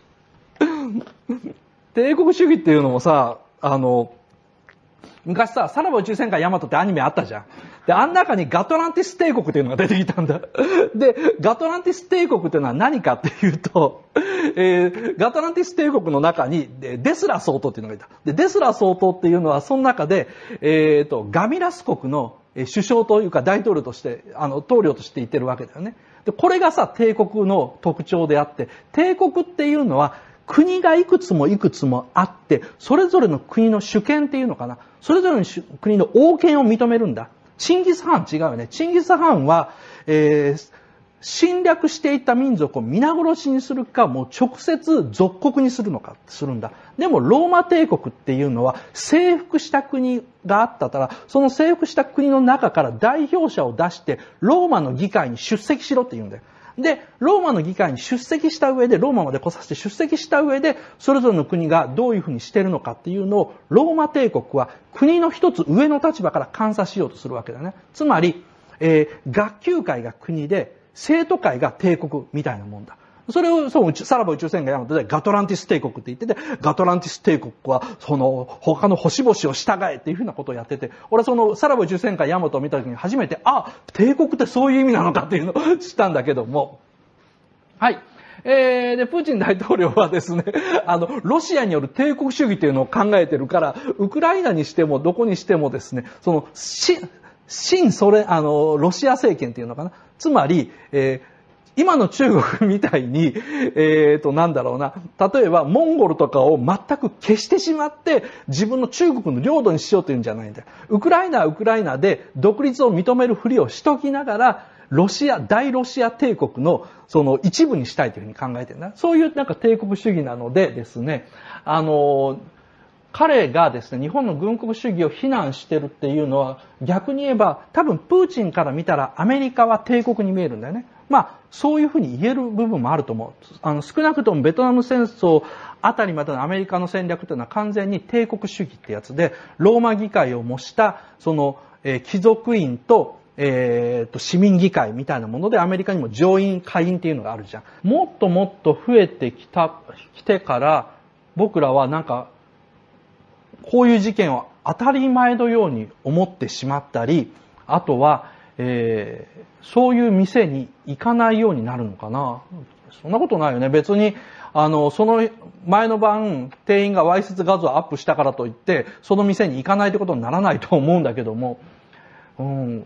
帝国主義っていうのもさ、あの、昔さ、さらば宇宙戦艦ヤマトってアニメあったじゃん。で、あん中にガトランティス帝国っていうのが出てきたんだ。で、ガトランティス帝国っていうのは何かっていうと、えー、ガトランティス帝国の中にデスラ総統っていうのがいた。で、デスラ総統っていうのはその中で、えーと、ガミラス国の首相というか大統領として、あの、統領としていてるわけだよね。で、これがさ、帝国の特徴であって、帝国っていうのは国がいくつもいくつもあって、それぞれの国の主権っていうのかな。それぞれの国の王権を認めるんだ。チンギス・ハン違うよね。チンギス・ハンは、えー、侵略していった民族を皆殺しにするか、もう直接属国にするのか、するんだ。でも、ローマ帝国っていうのは、征服した国があったから、その征服した国の中から代表者を出して、ローマの議会に出席しろって言うんだよ。で、ローマの議会に出席した上で、ローマまで来させて出席した上で、それぞれの国がどういうふうにしてるのかっていうのを、ローマ帝国は国の一つ上の立場から監査しようとするわけだね。つまり、えー、学級会が国で、生徒会が帝国みたいなもんだ。それを、そう、さらば宇宙戦艦ヤマトでガトランティス帝国って言ってて、ガトランティス帝国は、その、他の星々を従えっていうふうなことをやってて、俺その、さらば宇宙戦艦ヤマトを見た時に初めて、あ、帝国ってそういう意味なのかっていうのを知ったんだけども。はい。えー、で、プーチン大統領はですね、あの、ロシアによる帝国主義っていうのを考えてるから、ウクライナにしてもどこにしてもですね、その、し、新ソ連、あの、ロシア政権っていうのかな。つまり、えー今の中国みたいに、えっと、なんだろうな。例えば、モンゴルとかを全く消してしまって、自分の中国の領土にしようというんじゃないんだよ。ウクライナはウクライナで独立を認めるふりをしときながら、ロシア、大ロシア帝国のその一部にしたいというふうに考えてるんだ。そういうなんか帝国主義なのでですね、あの、彼がですね、日本の軍国主義を非難してるっていうのは、逆に言えば、多分プーチンから見たらアメリカは帝国に見えるんだよね。まあ、そういうふうに言える部分もあると思う。あの、少なくともベトナム戦争あたりまでのアメリカの戦略というのは完全に帝国主義ってやつで、ローマ議会を模した、その、えー、貴族院と、えー、と、市民議会みたいなもので、アメリカにも上院、下院っていうのがあるじゃん。もっともっと増えてきた、来てから、僕らはなんか、こういう事件を当たり前のように思ってしまったり、あとは、えー、そういう店に行かないようになるのかな。そんなことないよね。別に、あの、その前の晩、店員がわいせつ画像をアップしたからといって、その店に行かないってことにならないと思うんだけども、うん、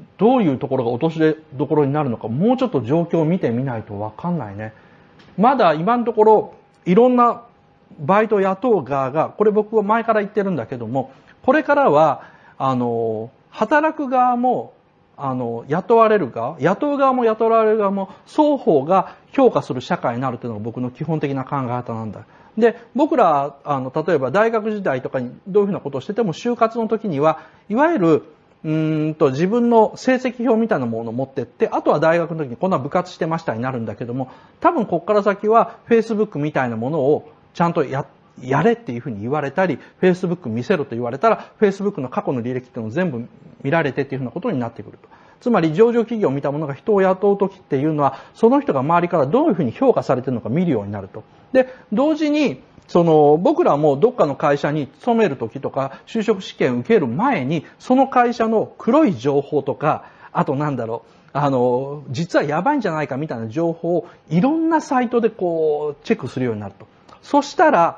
どういうところが落としどころになるのか、もうちょっと状況を見てみないとわかんないね。まだ今のところ、いろんなバイト野党側が、これ僕は前から言ってるんだけども、これからは、あの、働く側も、あの、雇われる側、雇う側も雇われる側も、双方が評価する社会になるというのが僕の基本的な考え方なんだ。で、僕ら、あの、例えば大学時代とかにどういうふうなことをしてても、就活の時には、いわゆる、うーんと、自分の成績表みたいなものを持ってって、あとは大学の時にこんな部活してましたになるんだけども、多分こっから先は Facebook みたいなものをちゃんとや、やれっていうふうに言われたり、Facebook 見せろと言われたら、Facebook の過去の履歴っていうのを全部見られてっていうふうなことになってくると。つまり上場企業を見たものが人を雇うときっていうのは、その人が周りからどういうふうに評価されているのか見るようになると。で、同時に、その、僕らもどっかの会社に勤めるときとか、就職試験受ける前に、その会社の黒い情報とか、あとなんだろう、あの、実はやばいんじゃないかみたいな情報をいろんなサイトでこう、チェックするようになると。そしたら、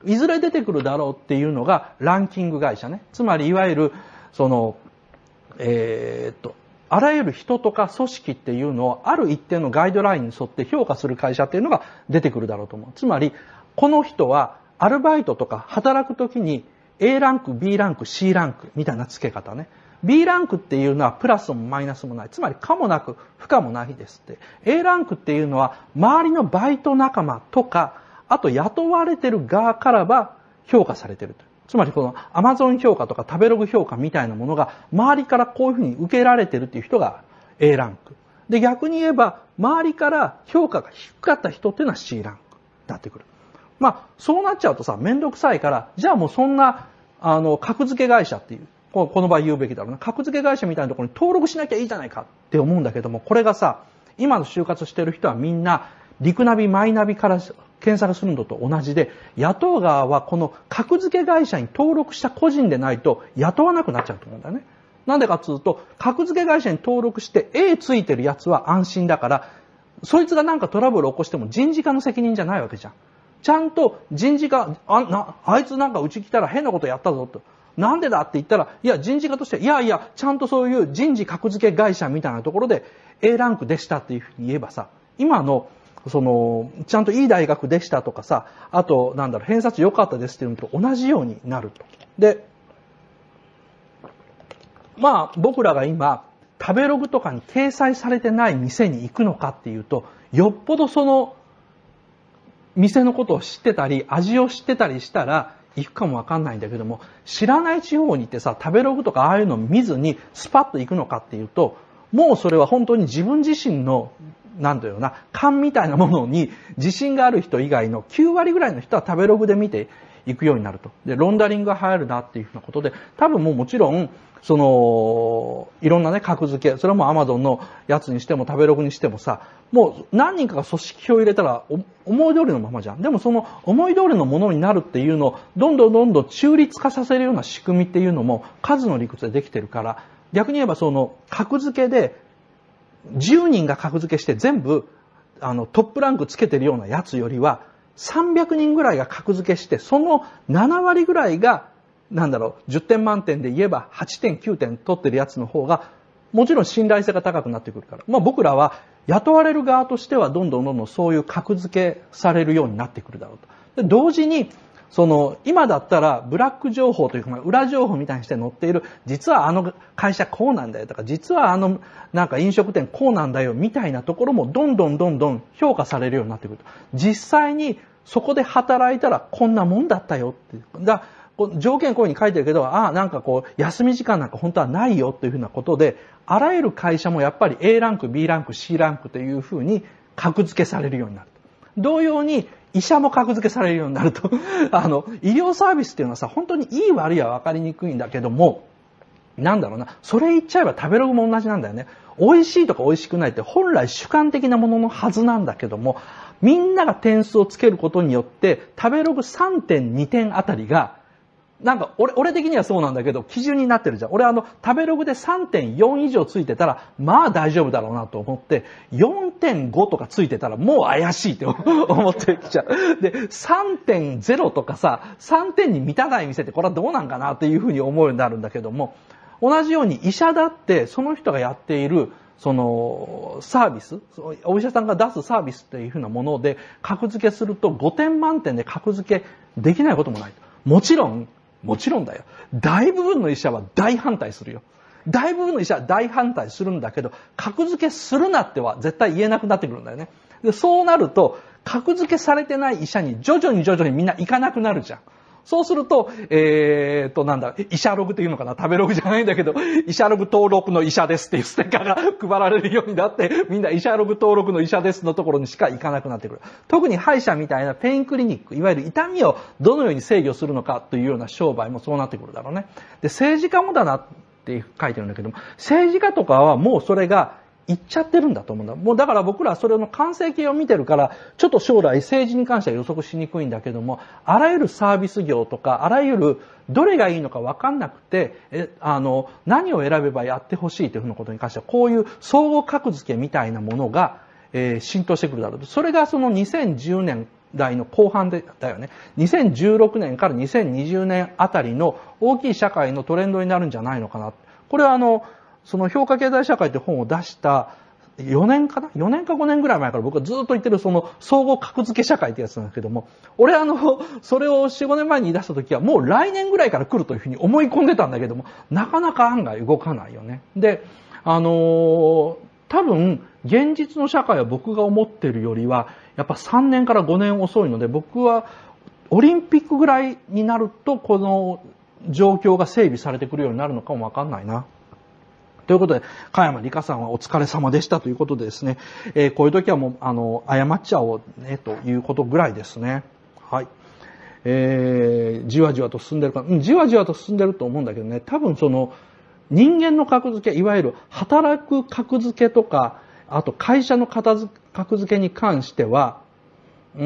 いずれ出てくるだろうっていうのがランキング会社ね。つまりいわゆる、その、えー、っと、あらゆる人とか組織っていうのをある一定のガイドラインに沿って評価する会社っていうのが出てくるだろうと思う。つまり、この人はアルバイトとか働くときに A ランク、B ランク、C ランクみたいな付け方ね。B ランクっていうのはプラスもマイナスもない。つまり可もなく不可もないですって。A ランクっていうのは周りのバイト仲間とか、あと雇われてる側からは評価されてると。つまりこの Amazon 評価とか食べログ評価みたいなものが周りからこういうふうに受けられてるっていう人が A ランク。で、逆に言えば周りから評価が低かった人っていうのは C ランクになってくる。まあ、そうなっちゃうとさ、めんどくさいから、じゃあもうそんな、あの、格付け会社っていう、この場合言うべきだろうな。格付け会社みたいなところに登録しなきゃいいじゃないかって思うんだけども、これがさ、今の就活してる人はみんな、リクナビ、マイナビから検索するのと同じで、雇う側はこの格付け会社に登録した個人でないと雇わなくなっちゃうと思うんだよね。なんでかっつうと、格付け会社に登録して A ついてるやつは安心だから、そいつがなんかトラブルを起こしても人事課の責任じゃないわけじゃん。ちゃんと人事課、あ、な、あいつなんかうち来たら変なことやったぞと。なんでだって言ったら、いや、人事課として、いやいや、ちゃんとそういう人事格付け会社みたいなところで A ランクでしたっていうふうに言えばさ、今の、その、ちゃんといい大学でしたとかさ、あと、なんだろう、偏差値良かったですっていうのと同じようになると。で、まあ、僕らが今、食べログとかに掲載されてない店に行くのかっていうと、よっぽどその、店のことを知ってたり、味を知ってたりしたら、行くかもわかんないんだけども、知らない地方に行ってさ、食べログとかああいうのを見ずにスパッと行くのかっていうと、もうそれは本当に自分自身の、なんだろうな、勘みたいなものに自信がある人以外のきゅうわりぐらいの人は食べログで見ていくようになると。で、ロンダリングが流行るなっていうふうなことで、多分もうもちろん、その、いろんなね、格付け、それはもう Amazon のやつにしても食べログにしてもさ、もう何人かが組織票を入れたら思い通りのままじゃん。でもその思い通りのものになるっていうのをどんどんどんどん中立化させるような仕組みっていうのも数の理屈でできてるから、逆に言えばその格付けでじゅうにんが格付けして全部あのトップランクつけてるようなやつよりはさんびゃくにんぐらいが格付けしてそのななわりぐらいがなんだろう、じゅってん満点で言えばはってんきゅうてん取ってるやつの方がもちろん信頼性が高くなってくるから。まあ僕らは雇われる側としてはどんどんどんどんそういう格付けされるようになってくるだろうと。で同時に、その今だったらブラック情報というか、まあ、裏情報みたいにして載っている、実はあの会社こうなんだよとか、実はあのなんか飲食店こうなんだよみたいなところもどんどんどんどん評価されるようになってくると。実際にそこで働いたらこんなもんだったよって。だ条件こういうふうに書いてるけど、ああ、なんかこう、休み時間なんか本当はないよっていうふうなことで、あらゆる会社もやっぱり A ランク、B ランク、C ランクというふうに格付けされるようになる。同様に、医者も格付けされるようになると。あの、医療サービスっていうのはさ、本当にいい悪いは分かりにくいんだけども、なんだろうな、それ言っちゃえば食べログも同じなんだよね。美味しいとか美味しくないって本来主観的なもののはずなんだけども、みんなが点数をつけることによって、食べログ さんてんに 点あたりが、なんか、俺、俺的にはそうなんだけど、基準になってるじゃん。俺あの、食べログで さんてんよん 以上ついてたら、まあ大丈夫だろうなと思って、よんてんご とかついてたら、もう怪しいって思ってきちゃう。で、さんてんゼロ とかさ、さんてんに満たない店ってこれはどうなんかなっていうふうに思うようになるんだけども、同じように医者だって、その人がやっている、その、サービス、お医者さんが出すサービスっていうふうなもので、格付けするとごてん満点で格付けできないこともない。もちろん、もちろんだよ。大部分の医者は大反対するよ。大部分の医者は大反対するんだけど、格付けするなっては絶対言えなくなってくるんだよね。で、そうなると、格付けされてない医者に徐々に徐々にみんな行かなくなるじゃん。そうすると、えーと、なんだ、医者ログっていうのかな、食べログじゃないんだけど、医者ログ登録の医者ですっていうステッカーが配られるようになって、みんな医者ログ登録の医者ですのところにしか行かなくなってくる。特に歯医者みたいなペインクリニック、いわゆる痛みをどのように制御するのかというような商売もそうなってくるだろうね。で、政治家もだなって書いてるんだけども、政治家とかはもうそれが、言っちゃってるんだと思うんだ。もうだから僕らはそれの完成形を見てるから、ちょっと将来政治に関しては予測しにくいんだけども、あらゆるサービス業とか、あらゆるどれがいいのか分かんなくて、え、あの、何を選べばやってほしいというふうなことに関しては、こういう総合格付けみたいなものが、えー、浸透してくるだろうと。それがそのにせんじゅうねん代の後半でだよね。にせんじゅうろくねんからにせんにじゅうねんあたりの大きい社会のトレンドになるんじゃないのかな。これはあの、その評価経済社会って本を出したよねんかな ?よ 年かごねんぐらい前から僕はずっと言ってるその総合格付け社会ってやつなんですけども、俺あの、それをよん、ごねんまえに言い出した時はもう来年ぐらいから来るというふうに思い込んでたんだけども、なかなか案外動かないよね。で、あのー、多分、現実の社会は僕が思ってるよりは、やっぱさんねんからごねん遅いので、僕はオリンピックぐらいになると、この状況が整備されてくるようになるのかもわかんないな。ということで、加山里香さんはお疲れ様でしたということでですね、えー、こういう時はもう、あの、謝っちゃおうね、ということぐらいですね。はい。えー、じわじわと進んでるか、うん、じわじわと進んでると思うんだけどね、多分その、人間の格付け、いわゆる働く格付けとか、あと会社の格付けに関しては、うー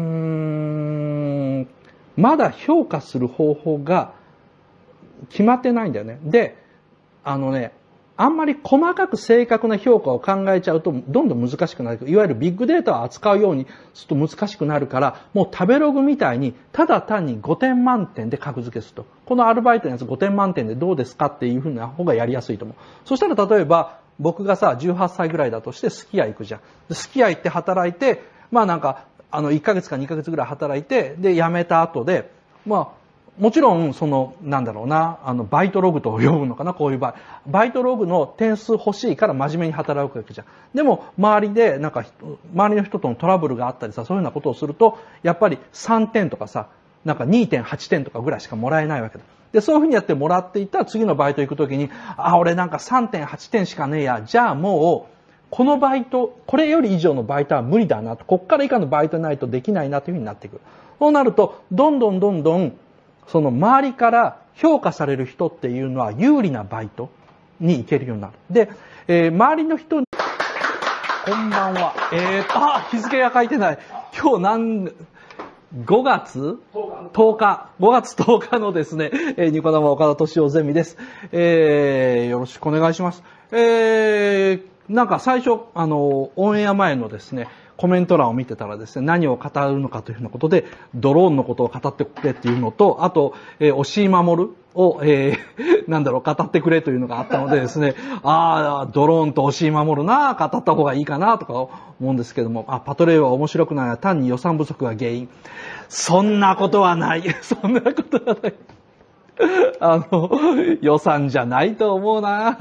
ん、まだ評価する方法が決まってないんだよね。で、あのね、あんまり細かく正確な評価を考えちゃうとどんどん難しくなる。いわゆるビッグデータを扱うようにすると難しくなるから、もう食べログみたいにただ単にごてん満点で格付けすると。このアルバイトのやつごてん満点でどうですかっていうふうな方がやりやすいと思う。そしたら例えば僕がさ、じゅうはっさいぐらいだとしてすき家行くじゃん。すき家行って働いて、まあなんか、あのいっかげつかにかげつぐらい働いて、で辞めた後で、まあもちろん、その、なんだろうな、あの、バイトログと呼ぶのかな、こういう場合。バイトログの点数欲しいから真面目に働くわけじゃん。でも、周りで、なんか、周りの人とのトラブルがあったりさ、そういうようなことをすると、やっぱりさんてんとかさ、なんか にてんはちてんとかぐらいしかもらえないわけだ。で、そういうふうにやってもらっていったら、次のバイト行くときに、あ、俺なんか さんてんはちてんしかねえや。じゃあもう、このバイト、これより以上のバイトは無理だなと。こっから以下のバイトないとできないなというふうになってくる。そうなると、どんどんどんどん、その周りから評価される人っていうのは有利なバイトに行けるようになる。で、えー、周りの人に、こんばんは。えーと、あ、日付が書いてない。今日何、ごがつとおか。ごがつとおかのですね、えー、ニコ生岡田敏夫ゼミです。えー、よろしくお願いします。えー、なんか最初、あの、オンエア前のですね、コメント欄を見てたらですね、何を語るのかというふうなことで、ドローンのことを語ってくれっていうのと、あと、えー、押井守を、えー、なんだろう、語ってくれというのがあったのでですね、ああ、ドローンと押井守な、語った方がいいかなとか思うんですけども、あ、パトレイは面白くない、単に予算不足が原因。そんなことはない。そんなことはない。あの、予算じゃないと思うな。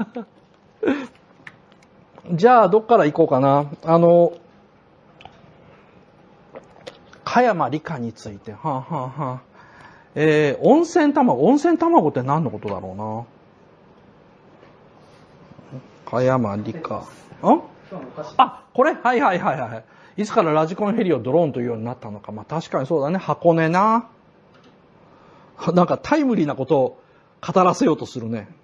じゃあ、どっから行こうかな。あの、加山里香について、はあ、はあはあ、えー、温泉卵、温泉卵って何のことだろうな。加山里香。んあ、これはいはいはいはい。いつからラジコンヘリをドローンというようになったのか。まあ確かにそうだね。箱根な。なんかタイムリーなことを語らせようとするね。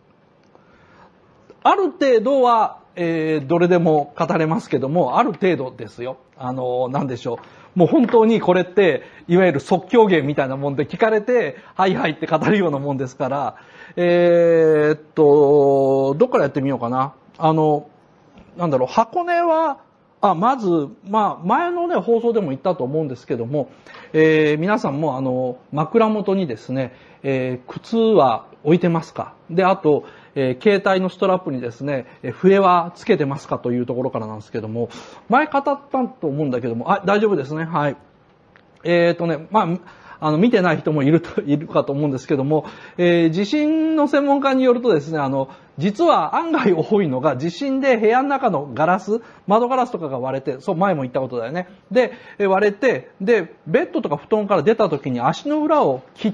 ある程度は、えー、どれでも語れますけども、ある程度ですよ。あの、なんでしょう。もう本当にこれって、いわゆる即興芸みたいなもんで聞かれて、はいはいって語るようなもんですから、えー、っと、どっからやってみようかな。あの、なんだろう、箱根は、あ、まず、まあ、前のね、放送でも言ったと思うんですけども、えー、皆さんもあの、枕元にですね、えー、靴は置いてますか？で、あと、えー、携帯のストラップにですね、えー、笛はつけてますかというところからなんですけども、前語ったと思うんだけども、あ、大丈夫ですね、はい。えーとね、まあ、あの、見てない人もいると、いるかと思うんですけども、えー、地震の専門家によるとですね、あの、実は案外多いのが、地震で部屋の中のガラス、窓ガラスとかが割れて、そう、前も言ったことだよね。で、割れて、で、ベッドとか布団から出た時に足の裏を切って、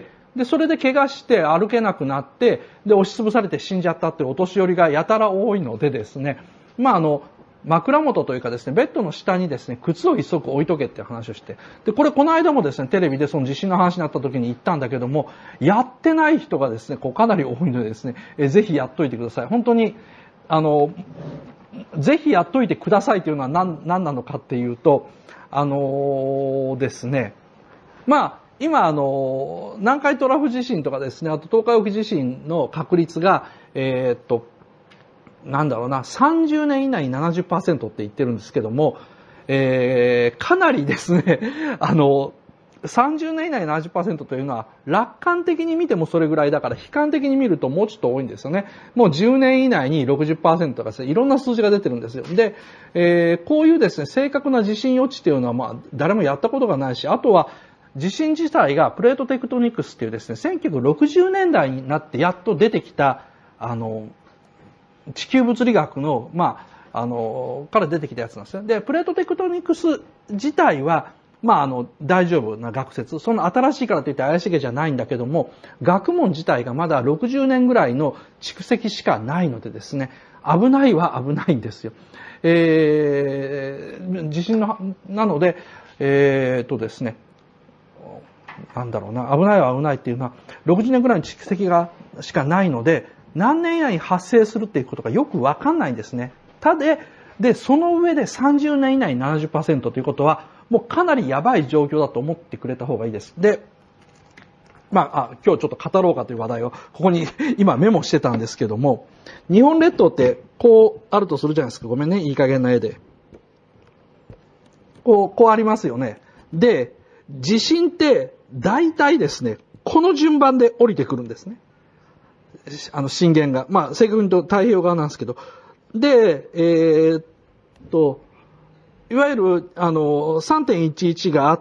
で、それで怪我して歩けなくなって、で、押しつぶされて死んじゃったっていうお年寄りがやたら多いのでですね、まあ、あの、枕元というかですね、ベッドの下にですね、靴を一足置いとけっていう話をして。で、これこの間もですね、テレビでその地震の話になった時に言ったんだけども、やってない人がですね、こうかなり多いのでですね、えぜひやっといてください。本当に、あの、ぜひやっといてくださいというのは何、何なのかっていうと、あのですね、まあ、今あの、南海トラフ地震とかですね、あと東海沖地震の確率が、えー、っと、なんだろうな、さんじゅうねん以内に ななじゅっパーセント って言ってるんですけども、 えー、かなりですね、あの、さんじゅうねん以内 ななじゅっパーセント というのは、楽観的に見てもそれぐらいだから、悲観的に見るともうちょっと多いんですよね。もうじゅうねん以内に ろくじゅっパーセント とかですね、いろんな数字が出てるんですよ。で、えー、こういうですね、正確な地震予知というのは、まあ、誰もやったことがないし、あとは、地震自体がプレートテクトニクスっていうですね、せんきゅうひゃくろくじゅうねんだいになってやっと出てきた、あの、地球物理学の、まあ、あの、から出てきたやつなんですね。で、プレートテクトニクス自体は、まあ、あの、大丈夫な学説。そんな新しいからといって怪しげじゃないんだけども、学問自体がまだろくじゅうねんぐらいの蓄積しかないのでですね、危ないは危ないんですよ。えー、地震の、なので、えー、っとですね、なんだろうな、危ないは危ないっていうのは、ろくじゅうねんぐらいの蓄積が、しかないので、何年以内に発生するっていうことがよくわかんないんですね。ただ、で、その上でさんじゅうねん以内に ななじゅっパーセント ということは、もうかなりやばい状況だと思ってくれた方がいいです。で、まあ、あ今日ちょっと語ろうかという話題を、ここに今メモしてたんですけども、日本列島ってこうあるとするじゃないですか。ごめんね、いい加減な絵で。こう、こうありますよね。で、地震って大体ですね、この順番で降りてくるんですね。あの震源が。まあ、正確に言うと太平洋側なんですけど。で、えー、っと、いわゆる、あの、さんてんいちいち があって、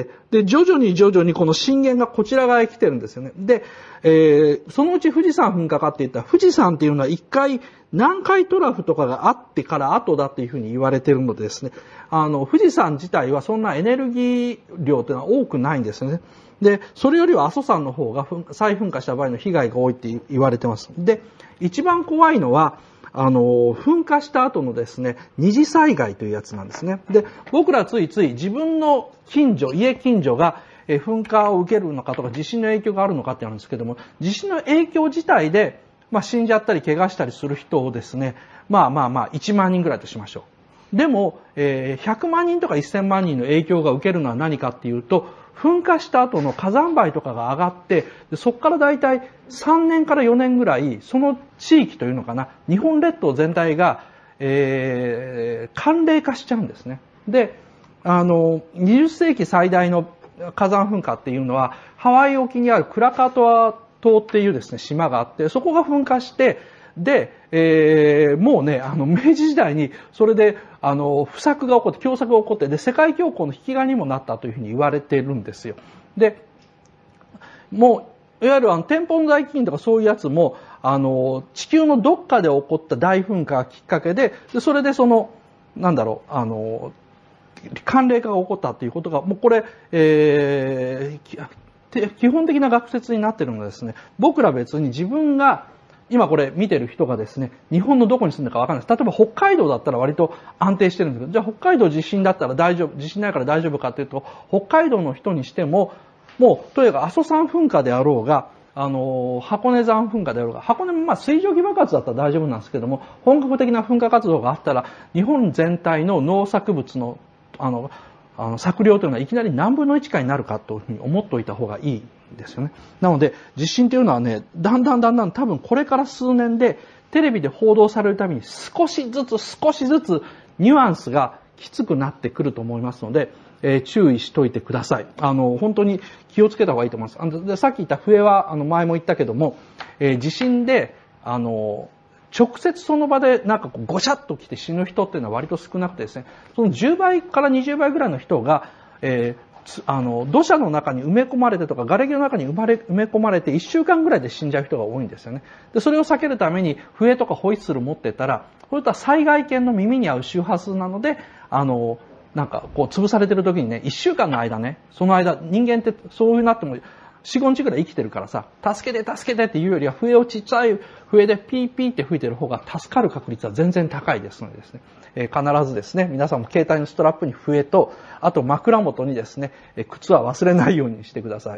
で、徐々に徐々にこの震源がこちら側へ来てるんですよね。で、えー、そのうち富士山噴火かって言ったら、富士山っていうのは一回、南海トラフとかがあってから後だっていうふうに言われてるのでですね、あの、富士山自体はそんなエネルギー量っていうのは多くないんですよね。で、それよりは阿蘇山の方が再噴火した場合の被害が多いって言われてます。で、一番怖いのは、あの、噴火した後のですね、二次災害というやつなんですね。で、僕らついつい自分の近所、家近所が噴火を受けるのかとか地震の影響があるのかってあるんですけども、地震の影響自体で、まあ死んじゃったり怪我したりする人をですね、まあまあまあいちまんにんぐらいとしましょう。でも、えー、ひゃくまんにんとかせんまんにんの影響が受けるのは何かっていうと、噴火した後の火山灰とかが上がって、そこからだいたいさんねんからよねんぐらい、その地域というのかな、日本列島全体が、えー、寒冷化しちゃうんですね。で、あの、にじゅっせいき最大の火山噴火っていうのは、ハワイ沖にあるクラカトア島っていうですね、島があって、そこが噴火して、で、えー、もうね、あの、明治時代に、それで、あの、不作が起こって、凶作が起こって、で、世界恐慌の引き金にもなったというふうに言われてるんですよ。で、もう、いわゆるあの、天保大飢饉とかそういうやつも、あの、地球のどっかで起こった大噴火がきっかけで、でそれでその、なんだろう、あの、寒冷化が起こったということが、もうこれ、えー、基本的な学説になっているのはですね、僕ら別に自分が、今これ見てる人がですね、日本のどこに住んでるかわからないです。例えば北海道だったら割と安定してるんですけど、じゃあ北海道地震だったら大丈夫、地震ないから大丈夫かっていうと、北海道の人にしても、もう、とにかく阿蘇山噴火であろうが、あの、箱根山噴火であろうが、箱根もまあ水蒸気爆発だったら大丈夫なんですけども、本格的な噴火活動があったら、日本全体の農作物の、あの、あの作量というのはいきなり何分のいちかになるかというふうに思っておいた方がいいですよね。なので地震というのはね、だんだんだんだん多分これから数年でテレビで報道されるたびに少しずつ少しずつニュアンスがきつくなってくると思いますので、えー、注意しといてください。あの本当に気をつけた方がいいと思います。あのでさっき言った笛はあの前も言ったけども、えー、地震であの直接その場でなんかこうゴシャッと来て死ぬ人っていうのは割と少なくてですね、そのじゅうばいからにじゅうばいぐらいの人が、えー、あの土砂の中に埋め込まれてとか瓦礫の中に埋まれ埋め込まれていっしゅうかんぐらいで死んじゃう人が多いんですよね。でそれを避けるために笛とかホイッスル持ってたら、これとは災害犬の耳に合う周波数なので、あのなんかこう潰されてる時にね、いっしゅうかんの間ね、その間人間ってそういうなってもよん、ごにちぐらい生きてるからさ、助けて助けてっていうよりは笛をちっちゃい笛でピーピーって吹いてる方が助かる確率は全然高いですのでですね、えー、必ずですね、皆さんも携帯のストラップに笛と、あと枕元にですね、えー、靴は忘れないようにしてください。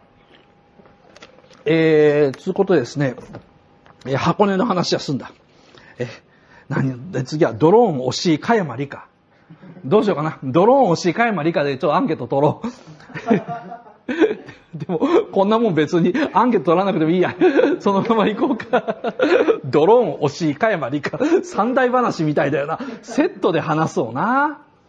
えー、つうことでですね、えー、箱根の話は済んだ。えー、何で次はドローン推し加山理香。どうしようかな。ドローン推し加山理香でちょっとアンケート取ろう。でも、こんなもん別にアンケート取らなくてもいいや。そのまま行こうか。ドローン推し、加山理香。三大話みたいだよな。セットで話そうな。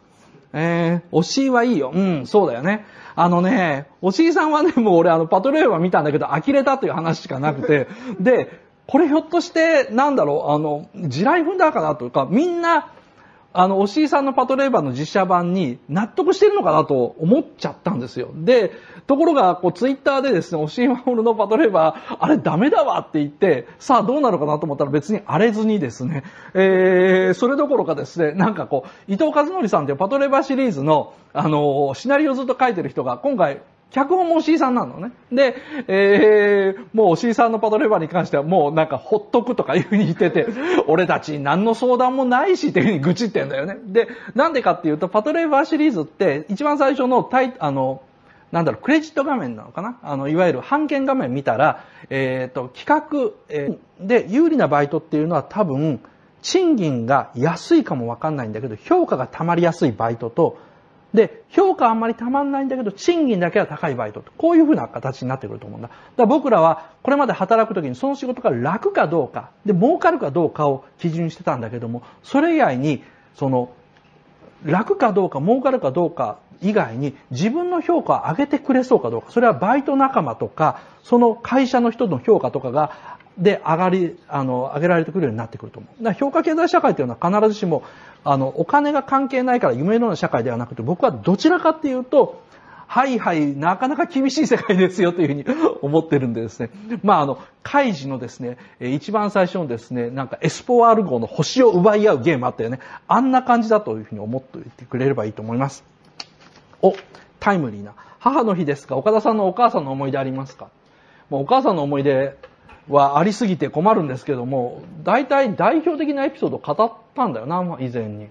えー、おしいはいいよ。うん、そうだよね。あのね、おしいさんはね、もう俺あの、パトレーバー見たんだけど、呆れたという話しかなくて、で、これひょっとして、なんだろう、あの、地雷踏んだかなというか、みんな、あの、おしいさんのパトレーバーの実写版に納得してるのかなと思っちゃったんですよ。で、ところが、こう、ツイッターでですね、おしいまるのパトレーバー、あれダメだわって言って、さあどうなるかなと思ったら別に荒れずにですね、えー、それどころかですね、なんかこう、伊藤和則さんというパトレーバーシリーズの、あの、シナリオをずっと書いてる人が、今回、脚本もおしいさんなのね。で、えー、もうおしいさんのパトレーバーに関してはもうなんかほっとくとかいうふうに言ってて、俺たち何の相談もないしっていうふうに愚痴ってんだよね。で、なんでかっていうと、パトレーバーシリーズって一番最初のタイ、あの、なんだろう、クレジット画面なのかな、あの、いわゆる版権画面見たら、えっと、企画、えー、で、有利なバイトっていうのは多分、賃金が安いかもわかんないんだけど、評価が溜まりやすいバイトと、で、評価はあんまりたまんないんだけど、賃金だけは高いバイトと。こういうふうな形になってくると思うんだ。だから僕らは、これまで働くときにその仕事が楽かどうか、で、儲かるかどうかを基準にしてたんだけども、それ以外に、その、楽かどうか、儲かるかどうか以外に、自分の評価を上げてくれそうかどうか、それはバイト仲間とか、その会社の人の評価とかが、で、上がり、あの、上げられてくるようになってくると思う。だから評価経済社会というのは必ずしも、あの、お金が関係ないから夢のような社会ではなくて、僕はどちらかっていうと、はいはい、なかなか厳しい世界ですよというふうに思ってるんでですね。まあ、あの、カイジのですね、一番最初のですね、なんかエスポワール号の星を奪い合うゲームあったよね。あんな感じだというふうに思っておいてくれればいいと思います。お、タイムリーな。母の日ですか？岡田さんのお母さんの思い出ありますか？もうお母さんの思い出はありすぎて困るんですけども、大体代表的なエピソードを語ったんだよな、以前に。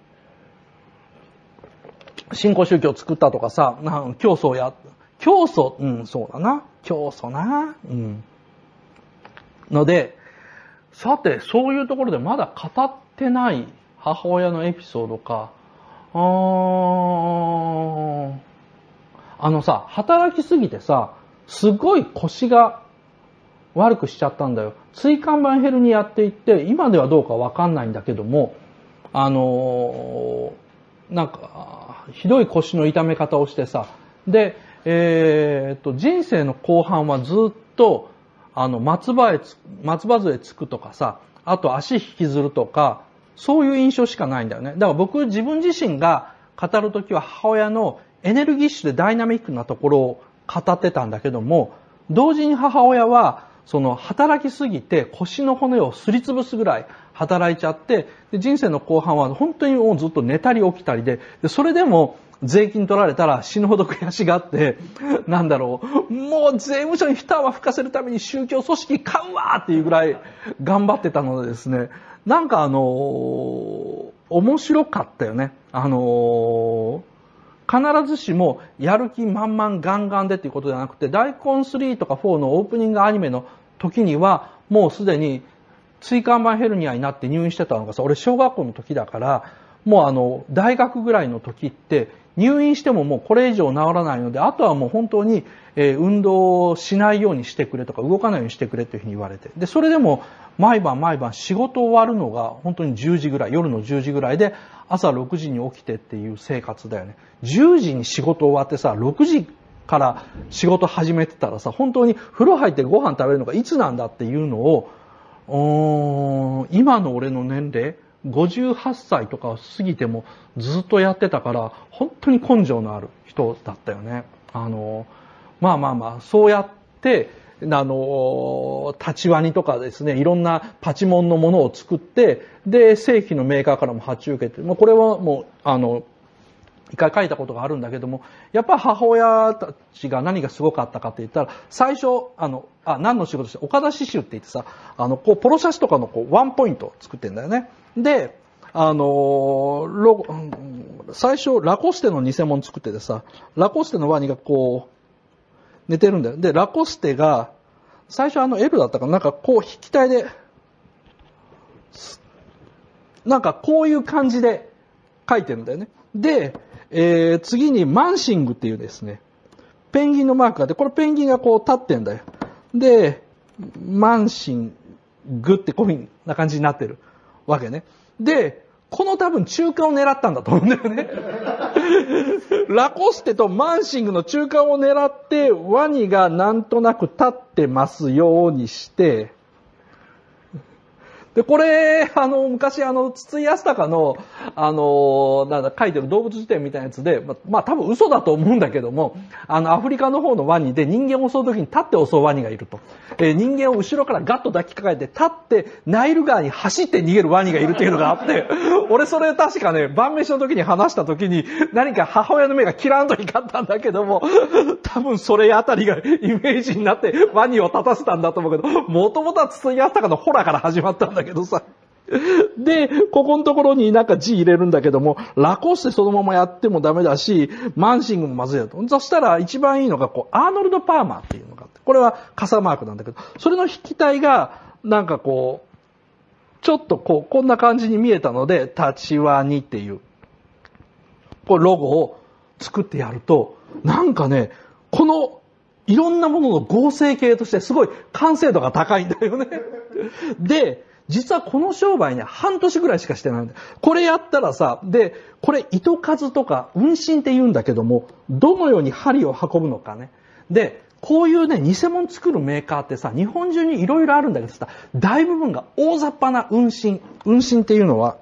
新興宗教を作ったとかさ、なん教祖や、教祖、うん、そうだな。教祖な。うん。ので、さて、そういうところでまだ語ってない母親のエピソードか。あー、あのさ、働きすぎてさ、すごい腰が悪くしちゃったんだよ。椎間板ヘルニアって言って、今ではどうかわかんないんだけども、あのー、なんか、ひどい腰の痛め方をしてさ、で、えー、っと、人生の後半はずっと、あの、松葉へつ、松葉杖つくとかさ、あと足引きずるとか、そういう印象しかないんだよね。だから僕自分自身が語るときは母親のエネルギッシュでダイナミックなところを語ってたんだけども、同時に母親は、その働きすぎて腰の骨をすりつぶすぐらい働いちゃって、で人生の後半は本当にもうずっと寝たり起きたりで、でそれでも税金取られたら死ぬほど悔しがって、なんだろう、もう税務署に蓋を吹かせるために宗教組織買うわっていうぐらい頑張ってたのでですね、なんかあのー、面白かったよね。あのー、必ずしもやる気満々ガンガンでっていうことではなくて、大根スリーとかフォーのオープニングアニメの時にはもうすでに椎間板ヘルニアになって入院してたのがさ、俺小学校の時だから、もうあの大学ぐらいの時って入院してももうこれ以上治らないので、あとはもう本当に運動しないようにしてくれとか動かないようにしてくれというふうに言われて、でそれでも毎晩毎晩仕事終わるのが本当にじゅうじぐらい、夜のじゅうじぐらいで朝ろくじに起きてっていう生活だよね。じゅうじに仕事終わってさ、ろくじから仕事始めてたらさ、本当に風呂入ってご飯食べるのがいつなんだっていうのを、うーん、今の俺の年齢、ごじゅうはっさいとか過ぎてもずっとやってたから、本当に根性のある人だったよね。あの、まあまあまあ、そうやって、あの、立ちワニとかですね、いろんなパチモンのものを作って、で、正規のメーカーからも発注受けて、まあ、これはもう、あの、一回書いたことがあるんだけども、やっぱ母親たちが何がすごかったかって言ったら、最初、あの、あ、何の仕事して、岡田刺繍って言ってさ、あの、こう、ポロシャツとかのこう、ワンポイントを作ってんだよね。で、あの、ロゴ、最初、ラコステの偽物作っててさ、ラコステのワニがこう、寝てるんだよ。で、ラコステが、最初あの L だったかな、なんかこう、引き体で、なんかこういう感じで書いてるんだよね。で、えー、次にマンシングっていうですね、ペンギンのマークがあって、これペンギンがこう立ってんだよ。で、マンシングってこういうな感じになってるわけね。で、この多分中間を狙ったんだと思うんだよね。 ラコステとマンシングの中間を狙ってワニがなんとなく立ってますようにして、で、これ、あの、昔、あの、筒井康隆の、あの、なんだ、書いてる動物辞典みたいなやつで、ま、まあ、多分嘘だと思うんだけども、あの、アフリカの方のワニで人間を襲う時に立って襲うワニがいると。えー、人間を後ろからガッと抱きかかえて、立って、ナイル川に走って逃げるワニがいるっていうのがあって、俺それ確かね、晩飯の時に話した時に、何か母親の目がキランと光ったんだけども、多分それあたりがイメージになって、ワニを立たせたんだと思うけど、もともとは筒井康隆のホラから始まったんだけどさ。で、ここのところになんか字入れるんだけども、ラコステそのままやってもダメだし、マンシングもまずいだと。そしたら一番いいのが、こう、アーノルド・パーマーっていうのがあって、これは傘マークなんだけど、それの筆記体が、なんかこう、ちょっとこう、こんな感じに見えたので、立ちワニっていう、こう、ロゴを作ってやると、なんかね、この、いろんなものの合成形としてすごい完成度が高いんだよね。で、実はこの商売ね、半年ぐらいしかしてないんだよ。これやったらさ、で、これ糸数とか運針って言うんだけども、どのように針を運ぶのかね。で、こういうね、偽物作るメーカーってさ、日本中にいろいろあるんだけどさ、大部分が大雑把な運針。運針っていうのは、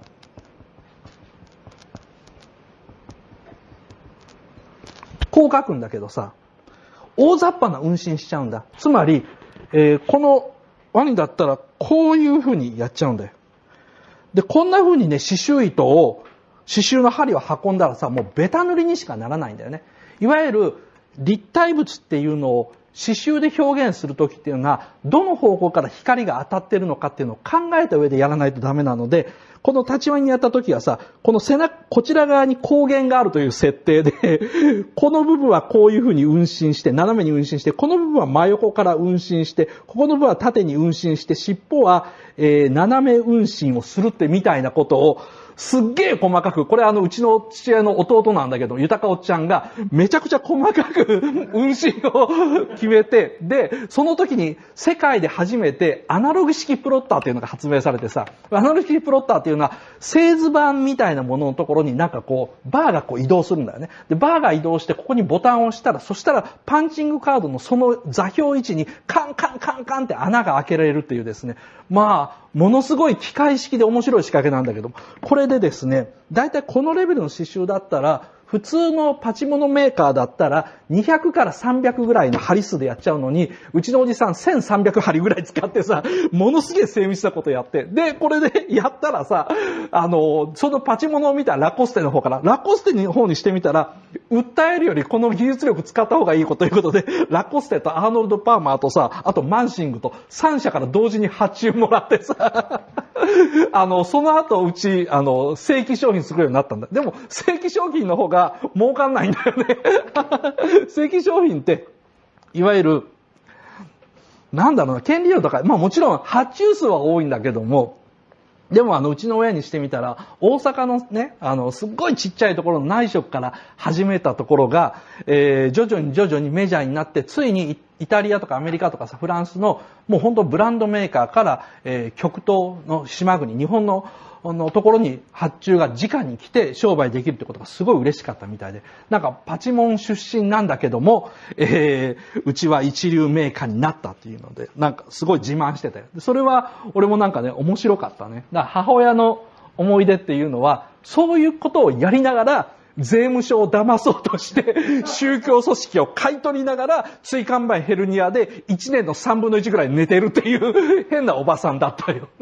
こう書くんだけどさ、大雑把な運針しちゃうんだ。つまり、えー、このワニだったらこういう風にやっちゃうんだよ。で、こんな風にね、刺繍糸を、刺繍の針を運んだらさ、もうベタ塗りにしかならないんだよね。いわゆる立体物っていうのを刺繍で表現するときっていうのは、どの方向から光が当たってるのかっていうのを考えた上でやらないとダメなので、この立ちワニにやったときはさ、この背中、こちら側に光源があるという設定で、この部分はこういうふうに運針して、斜めに運針して、この部分は真横から運針して、ここの部分は縦に運針して、尻尾は、えー、斜め運針をするってみたいなことを、すっげえ細かく、これあのうちの父親の弟なんだけど、豊おっちゃんがめちゃくちゃ細かく運針を決めて、で、その時に世界で初めてアナログ式プロッターっていうのが発明されてさ、アナログ式プロッターっていうのは製図板みたいなもののところになんかこう、バーがこう移動するんだよね。で、バーが移動してここにボタンを押したら、そしたらパンチングカードのその座標位置にカンカンカンカンって穴が開けられるっていうですね、まあ、ものすごい機械式で面白い仕掛けなんだけども、これでですね、だいたいこのレベルの刺繍だったら、普通のパチモノメーカーだったらにひゃくからさんびゃくぐらいの針数でやっちゃうのに、うちのおじさんせんさんびゃく針ぐらい使ってさ、ものすげえ精密なことやって、で、これでやったらさ、あの、そのパチモノを見たラコステの方から、ラコステの方にしてみたら、訴えるよりこの技術力使った方がいいことということで、ラコステとアーノルド・パーマーとさ、あとマンシングとさん社から同時に発注もらってさ、あの、その後うち、あの、正規商品作るようになったんだ。でも、正規商品の方が儲かんないんだよね。正規商品って、いわゆる、なんだろうな、権利料とか、まあもちろん発注数は多いんだけども、でもあの、うちの親にしてみたら、大阪のね、あの、すっごいちっちゃいところの内職から始めたところが、えー、徐々に徐々にメジャーになって、ついにイタリアとかアメリカとかさ、フランスの、もう本当ブランドメーカーから、えー、極東の島国、日本の、のところに発注が直に来て商売できるってことがすごい嬉しかったみたいで、なんかパチモン出身なんだけども、えー、うちは一流メーカーになったっていうので、なんかすごい自慢してたよ。それは俺もなんかね、面白かったね。だから母親の思い出っていうのは、そういうことをやりながら、税務署を騙そうとして、宗教組織を買い取りながら、椎間板ヘルニアでいちねんのさんぶんのいちぐらい寝てるっていう変なおばさんだったよ。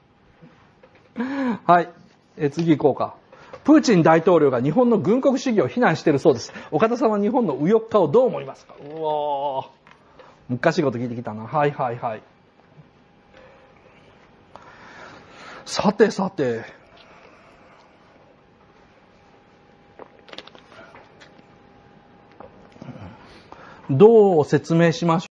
はい。え、次行こうか。プーチン大統領が日本の軍国主義を非難しているそうです。岡田さんは日本の右翼化をどう思いますか？うわー。難しいこと聞いてきたな。はいはいはい。さてさて。どう説明しましょう